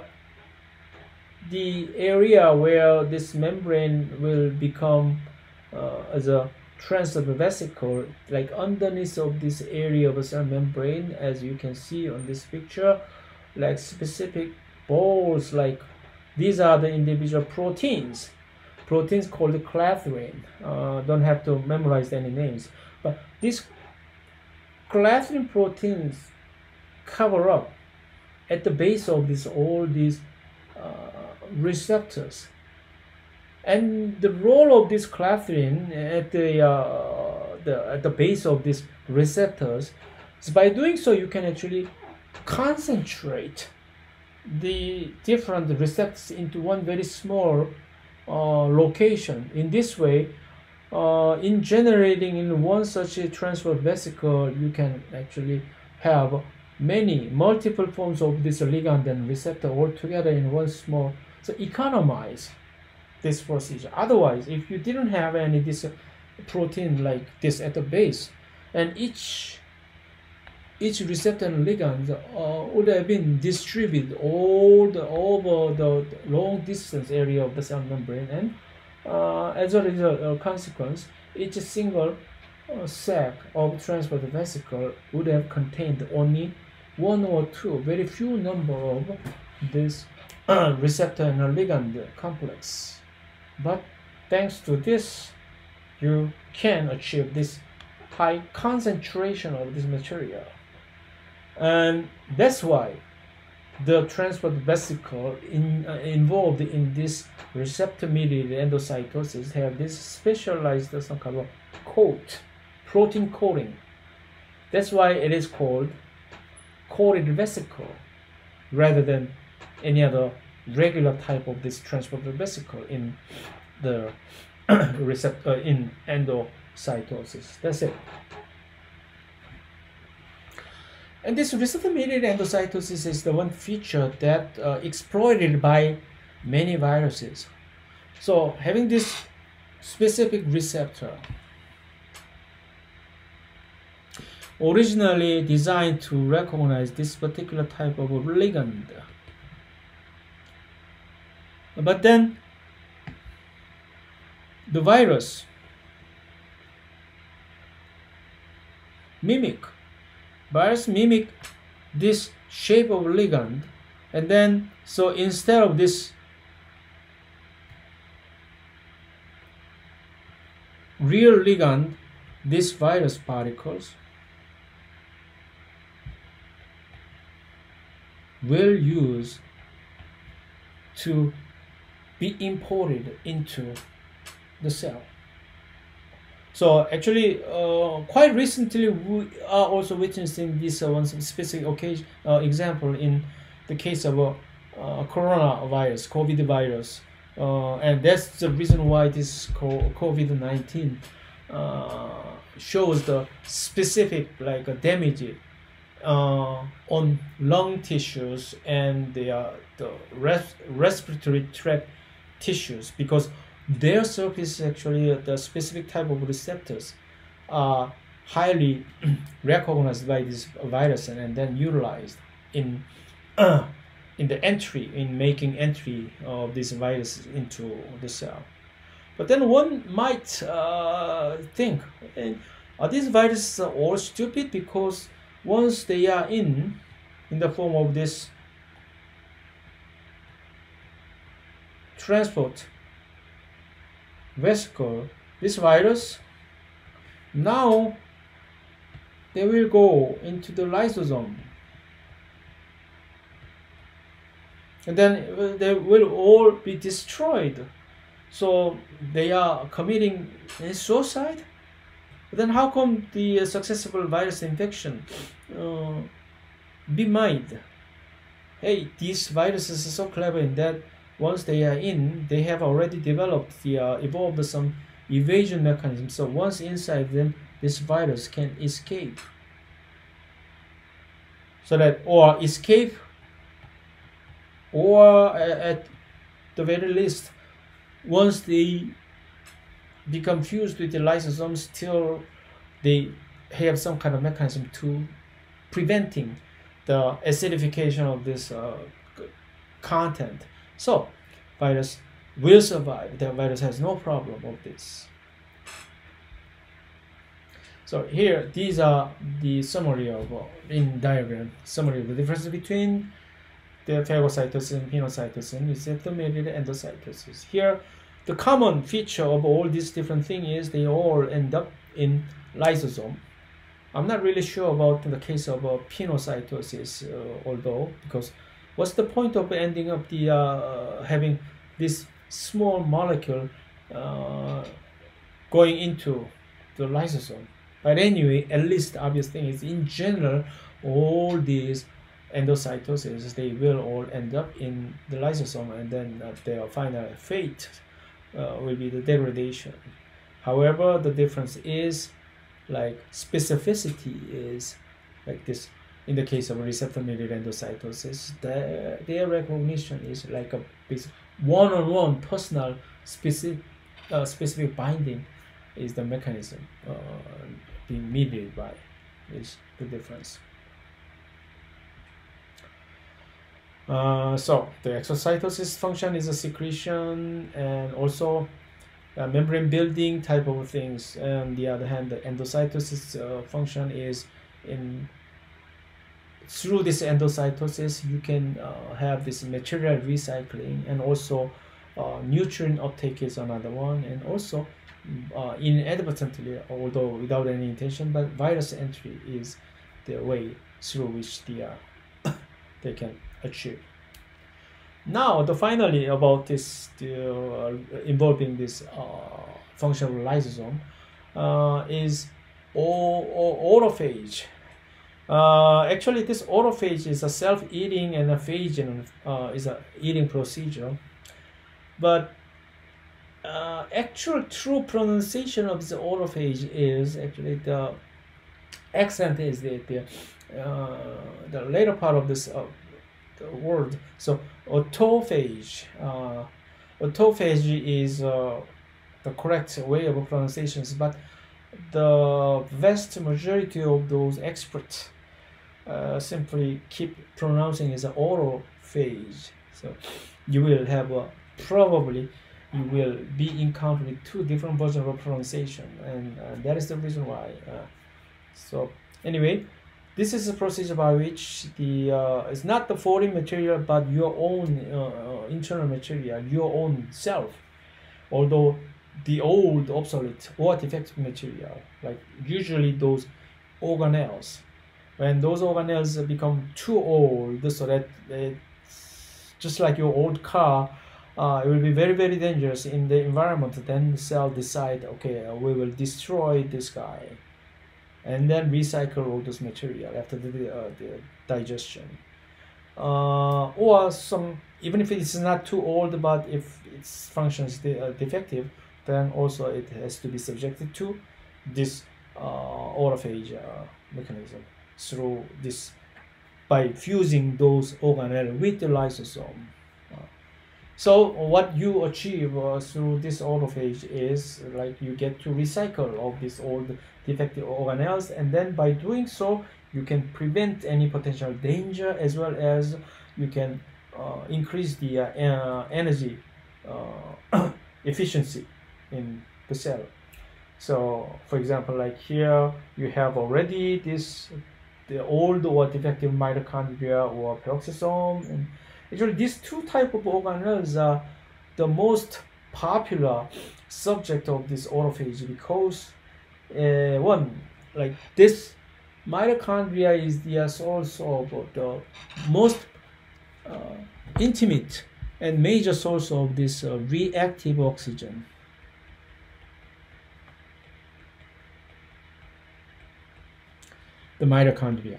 the area where this membrane will become uh, as a transport vesicle, like underneath of this area of a cell membrane, as you can see on this picture, like specific balls, like these are the individual proteins. Proteins called clathrin. Uh, don't have to memorize any names, but these clathrin proteins cover up at the base of this all these uh, receptors, and the role of this clathrin at the, uh, the at the base of these receptors is, by doing so you can actually concentrate the different receptors into one very small uh, location. In this way, uh, in generating in one such a transport vesicle, you can actually have many multiple forms of this ligand and receptor all together in one small, so economize this procedure. Otherwise, if you didn't have any this protein like this at the base, and each each receptor and ligand uh, would have been distributed all the over the long distance area of the cell membrane, and uh, as a result, uh, consequence, each single uh, sac of transport vesicle would have contained only one or two, very few number of this uh, receptor and ligand complex. But thanks to this, you can achieve this high concentration of this material. And that's why the transport vesicle in, uh, involved in this receptor-mediated endocytosis have this specialized uh, some kind of coat, protein coating. That's why it is called coated vesicle rather than any other regular type of this transport vesicle in the receptor uh, in endocytosis. That's it. And this receptor-mediated endocytosis is the one feature that uh, exploited by many viruses. So having this specific receptor originally designed to recognize this particular type of ligand. But then the virus mimic virus mimic this shape of ligand, and then so instead of this real ligand, these virus particles will use to be imported into the cell. So actually, uh, quite recently, we are also witnessing this uh, one specific occasion uh, example in the case of a uh, uh, coronavirus, COVID virus, uh, and that's the reason why this COVID nineteen uh, shows the specific like uh, damage uh, on lung tissues and the uh, the res respiratory tract tissues, because their surface actually uh, the specific type of receptors are highly recognized by this virus and, and then utilized in uh, in the entry in making entry of this virus into the cell. But then one might uh, think, are these viruses all stupid? Because once they are in in the form of this transport vesicle, this virus, now they will go into the lysosome, and then they will all be destroyed so they are committing suicide. Then how come the successful virus infection uh, be mild? Hey, these viruses are so clever in that once they are in, they have already developed the uh, evolved some evasion mechanism. So once inside them, this virus can escape. So that or escape, or at the very least, once they become fused with the lysosomes, still they have some kind of mechanism to preventing the acidification of this uh, content. So virus will survive. The virus has no problem of this. So here, these are the summary of uh, in diagram summary of the difference between the phagocytosis and pinocytosis is septomerid endocytosis. Here, the common feature of all these different things is they all end up in lysosome. I'm not really sure about the case of uh, pinocytosis, uh, although, because what's the point of ending up the uh, having this small molecule uh, going into the lysosome? But anyway, at least the obvious thing is in general, all these endocytosis, they will all end up in the lysosome, and then uh, their final fate uh, will be the degradation. However, the difference is like specificity is like this. In the case of receptor-mediated endocytosis, the, their recognition is like a one-on-one personal specific uh, specific binding is the mechanism uh, being mediated by is the difference. Uh, so the exocytosis function is a secretion and also a membrane building type of things. And the other hand, the endocytosis uh, function is in through this endocytosis you can uh, have this material recycling, and also uh, nutrient uptake is another one, and also uh, inadvertently, although without any intention, but virus entry is the way through which the uh, they can achieve. Now, the finally about this the, uh, involving this uh, functional lysosome uh, is autophage. Uh, actually, this autophage is a self-eating and a phage uh, is a eating procedure, but uh, actual true pronunciation of the autophage is actually the accent is the the, uh, the later part of this uh, the word. So autophage, uh, autophagy is uh, the correct way of pronunciations, but the vast majority of those experts uh, simply keep pronouncing as autophage. So you will have a, probably you will be encountered with two different versions of pronunciation, and uh, that is the reason why. Uh, so anyway, this is a procedure by which the uh, it's not the foreign material but your own uh, internal material, your own self, although the old, obsolete, or defective material, like usually those organelles, when those organelles become too old, so that they, just like your old car, uh, it will be very, very dangerous in the environment. Then the cell decide, okay, uh, we will destroy this guy, and then recycle all this material after the, uh, the digestion. Uh, or some, even if it's not too old, but if its function is de uh, defective, then also it has to be subjected to this uh, autophage uh, mechanism through this by fusing those organelles with the lysosome. Uh, so what you achieve uh, through this autophage is like you get to recycle of these old defective organelles, and then by doing so you can prevent any potential danger, as well as you can uh, increase the uh, uh, energy uh, efficiency in the cell. So for example, like here you have already this the old or defective mitochondria or peroxisome, and actually these two type of organelles are the most popular subject of this autophagy, because uh, one, like this mitochondria is the source of the most uh, intimate and major source of this uh, reactive oxygen. The mitochondria.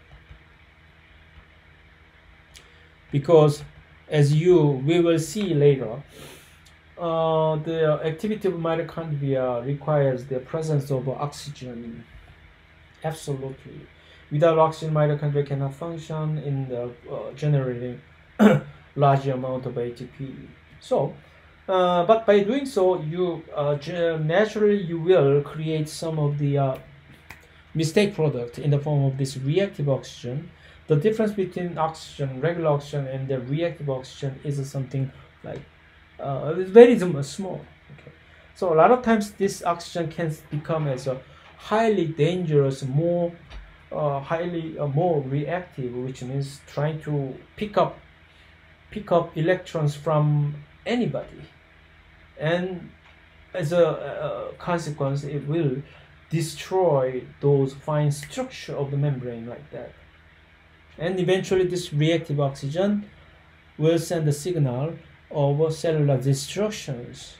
Because as you we will see later, uh, the activity of mitochondria requires the presence of oxygen. Absolutely. Without oxygen, mitochondria cannot function in the uh, generating large amount of A T P. So, uh, but by doing so, you uh, naturally you will create some of the uh, mistake product in the form of this reactive oxygen. The difference between oxygen, regular oxygen, and the reactive oxygen is something like uh, very small. Okay, so a lot of times this oxygen can become as a highly dangerous, more uh, highly uh, more reactive, which means trying to pick up pick up electrons from anybody, and as a, a consequence, it will destroy those fine structure of the membrane like that. And eventually this reactive oxygen will send a signal of cellular destructions.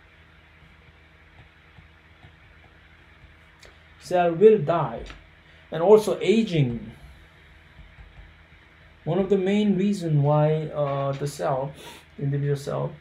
Cell will die. And also aging. One of the main reasons why uh, the cell, individual cell,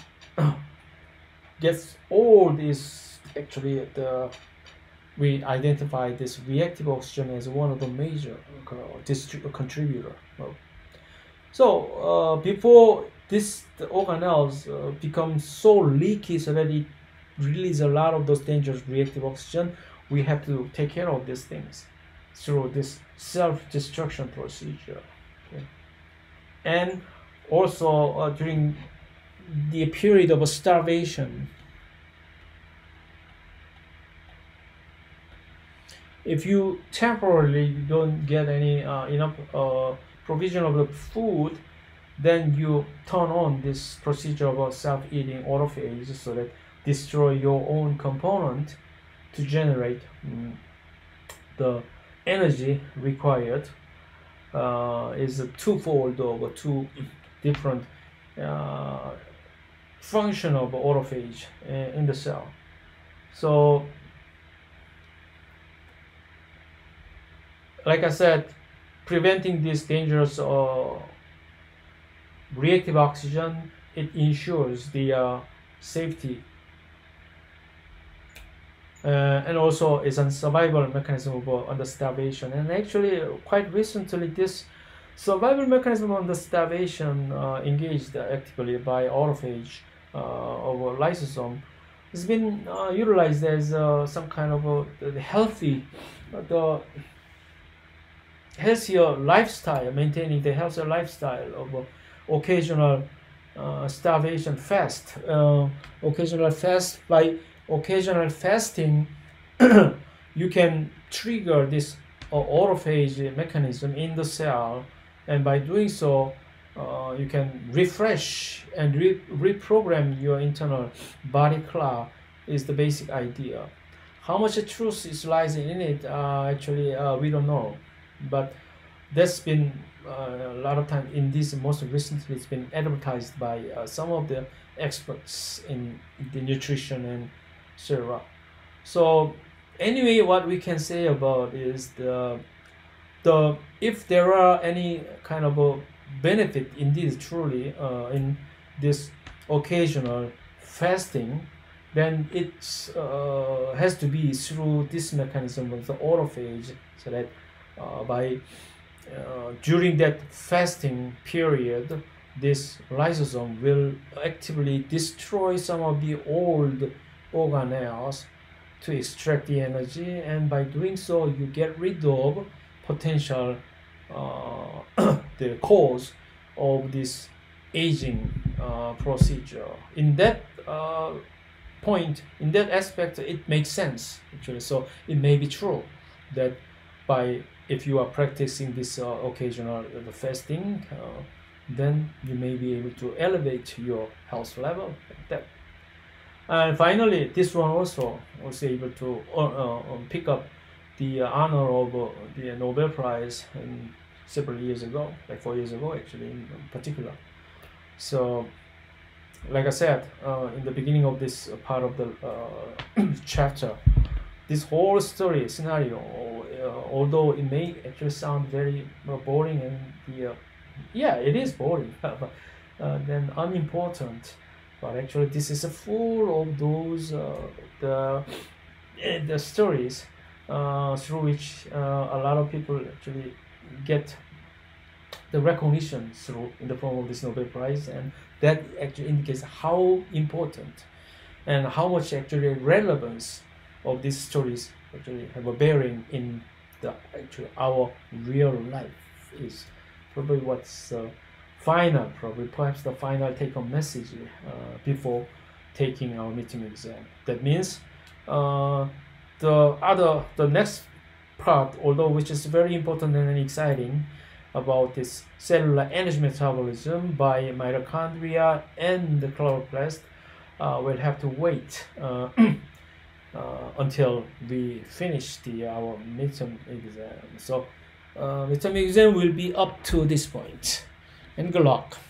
gets old is actually the we identify this reactive oxygen as one of the major uh, contributor. So uh, before this the organelles uh, become so leaky so that it releases a lot of those dangerous reactive oxygen, we have to take care of these things through this self-destruction procedure. Okay. And also uh, during the period of starvation, if you temporarily don't get any uh, enough uh, provision of the food, then you turn on this procedure of self-eating autophagy so that destroy your own component to generate um, the energy required. Uh, is a twofold of two different uh, function of autophagy in the cell. So like I said, preventing this dangerous uh, reactive oxygen, it ensures the uh, safety uh, and also is a survival mechanism of, uh, under starvation. And actually, quite recently, this survival mechanism under starvation uh, engaged actively by autophagy uh, of a lysosome has been uh, utilized as uh, some kind of a healthy, uh, the healthier lifestyle, maintaining the healthier lifestyle of uh, occasional uh, starvation fast. Uh, occasional fast, by occasional fasting, you can trigger this uh, autophagy mechanism in the cell, and by doing so, uh, you can refresh and re reprogram your internal body clock is the basic idea. How much truth is lies in it, uh, actually, uh, we don't know. But that's been uh, a lot of time in this most recently it's been advertised by uh, some of the experts in the nutrition and cetera. So anyway, what we can say about is the the if there are any kind of a benefit indeed truly uh, in this occasional fasting, then it uh, has to be through this mechanism of the autophagy, so that Uh, by uh, during that fasting period, this lysosome will actively destroy some of the old organelles to extract the energy, and by doing so, you get rid of potential uh, the cause of this aging uh, procedure. In that uh, point, in that aspect, it makes sense actually. So it may be true that by if you are practicing this uh, occasional uh, the fasting, uh, then you may be able to elevate your health level like that. And finally, this one also was able to uh, uh, pick up the uh, honor of uh, the Nobel Prize in several years ago, like four years ago actually in particular. So, like I said uh, in the beginning of this part of the uh, chapter, this whole story scenario, uh, although it may actually sound very uh, boring and the, uh, yeah, it is boring, but uh, then unimportant. But actually, this is full of those uh, the the stories uh, through which uh, a lot of people actually get the recognition through in the form of this Nobel Prize, and that actually indicates how important and how much actually relevance of these stories actually have a bearing in the actually our real life is probably what's uh, final, probably perhaps the final take-home message uh, before taking our midterm exam. That means uh, the other, the next part, although which is very important and exciting, about this cellular energy metabolism by mitochondria and the chloroplast, uh, we'll have to wait uh, uh, until we finish the our midterm exam. So uh, midterm exam will be up to this point, and good luck.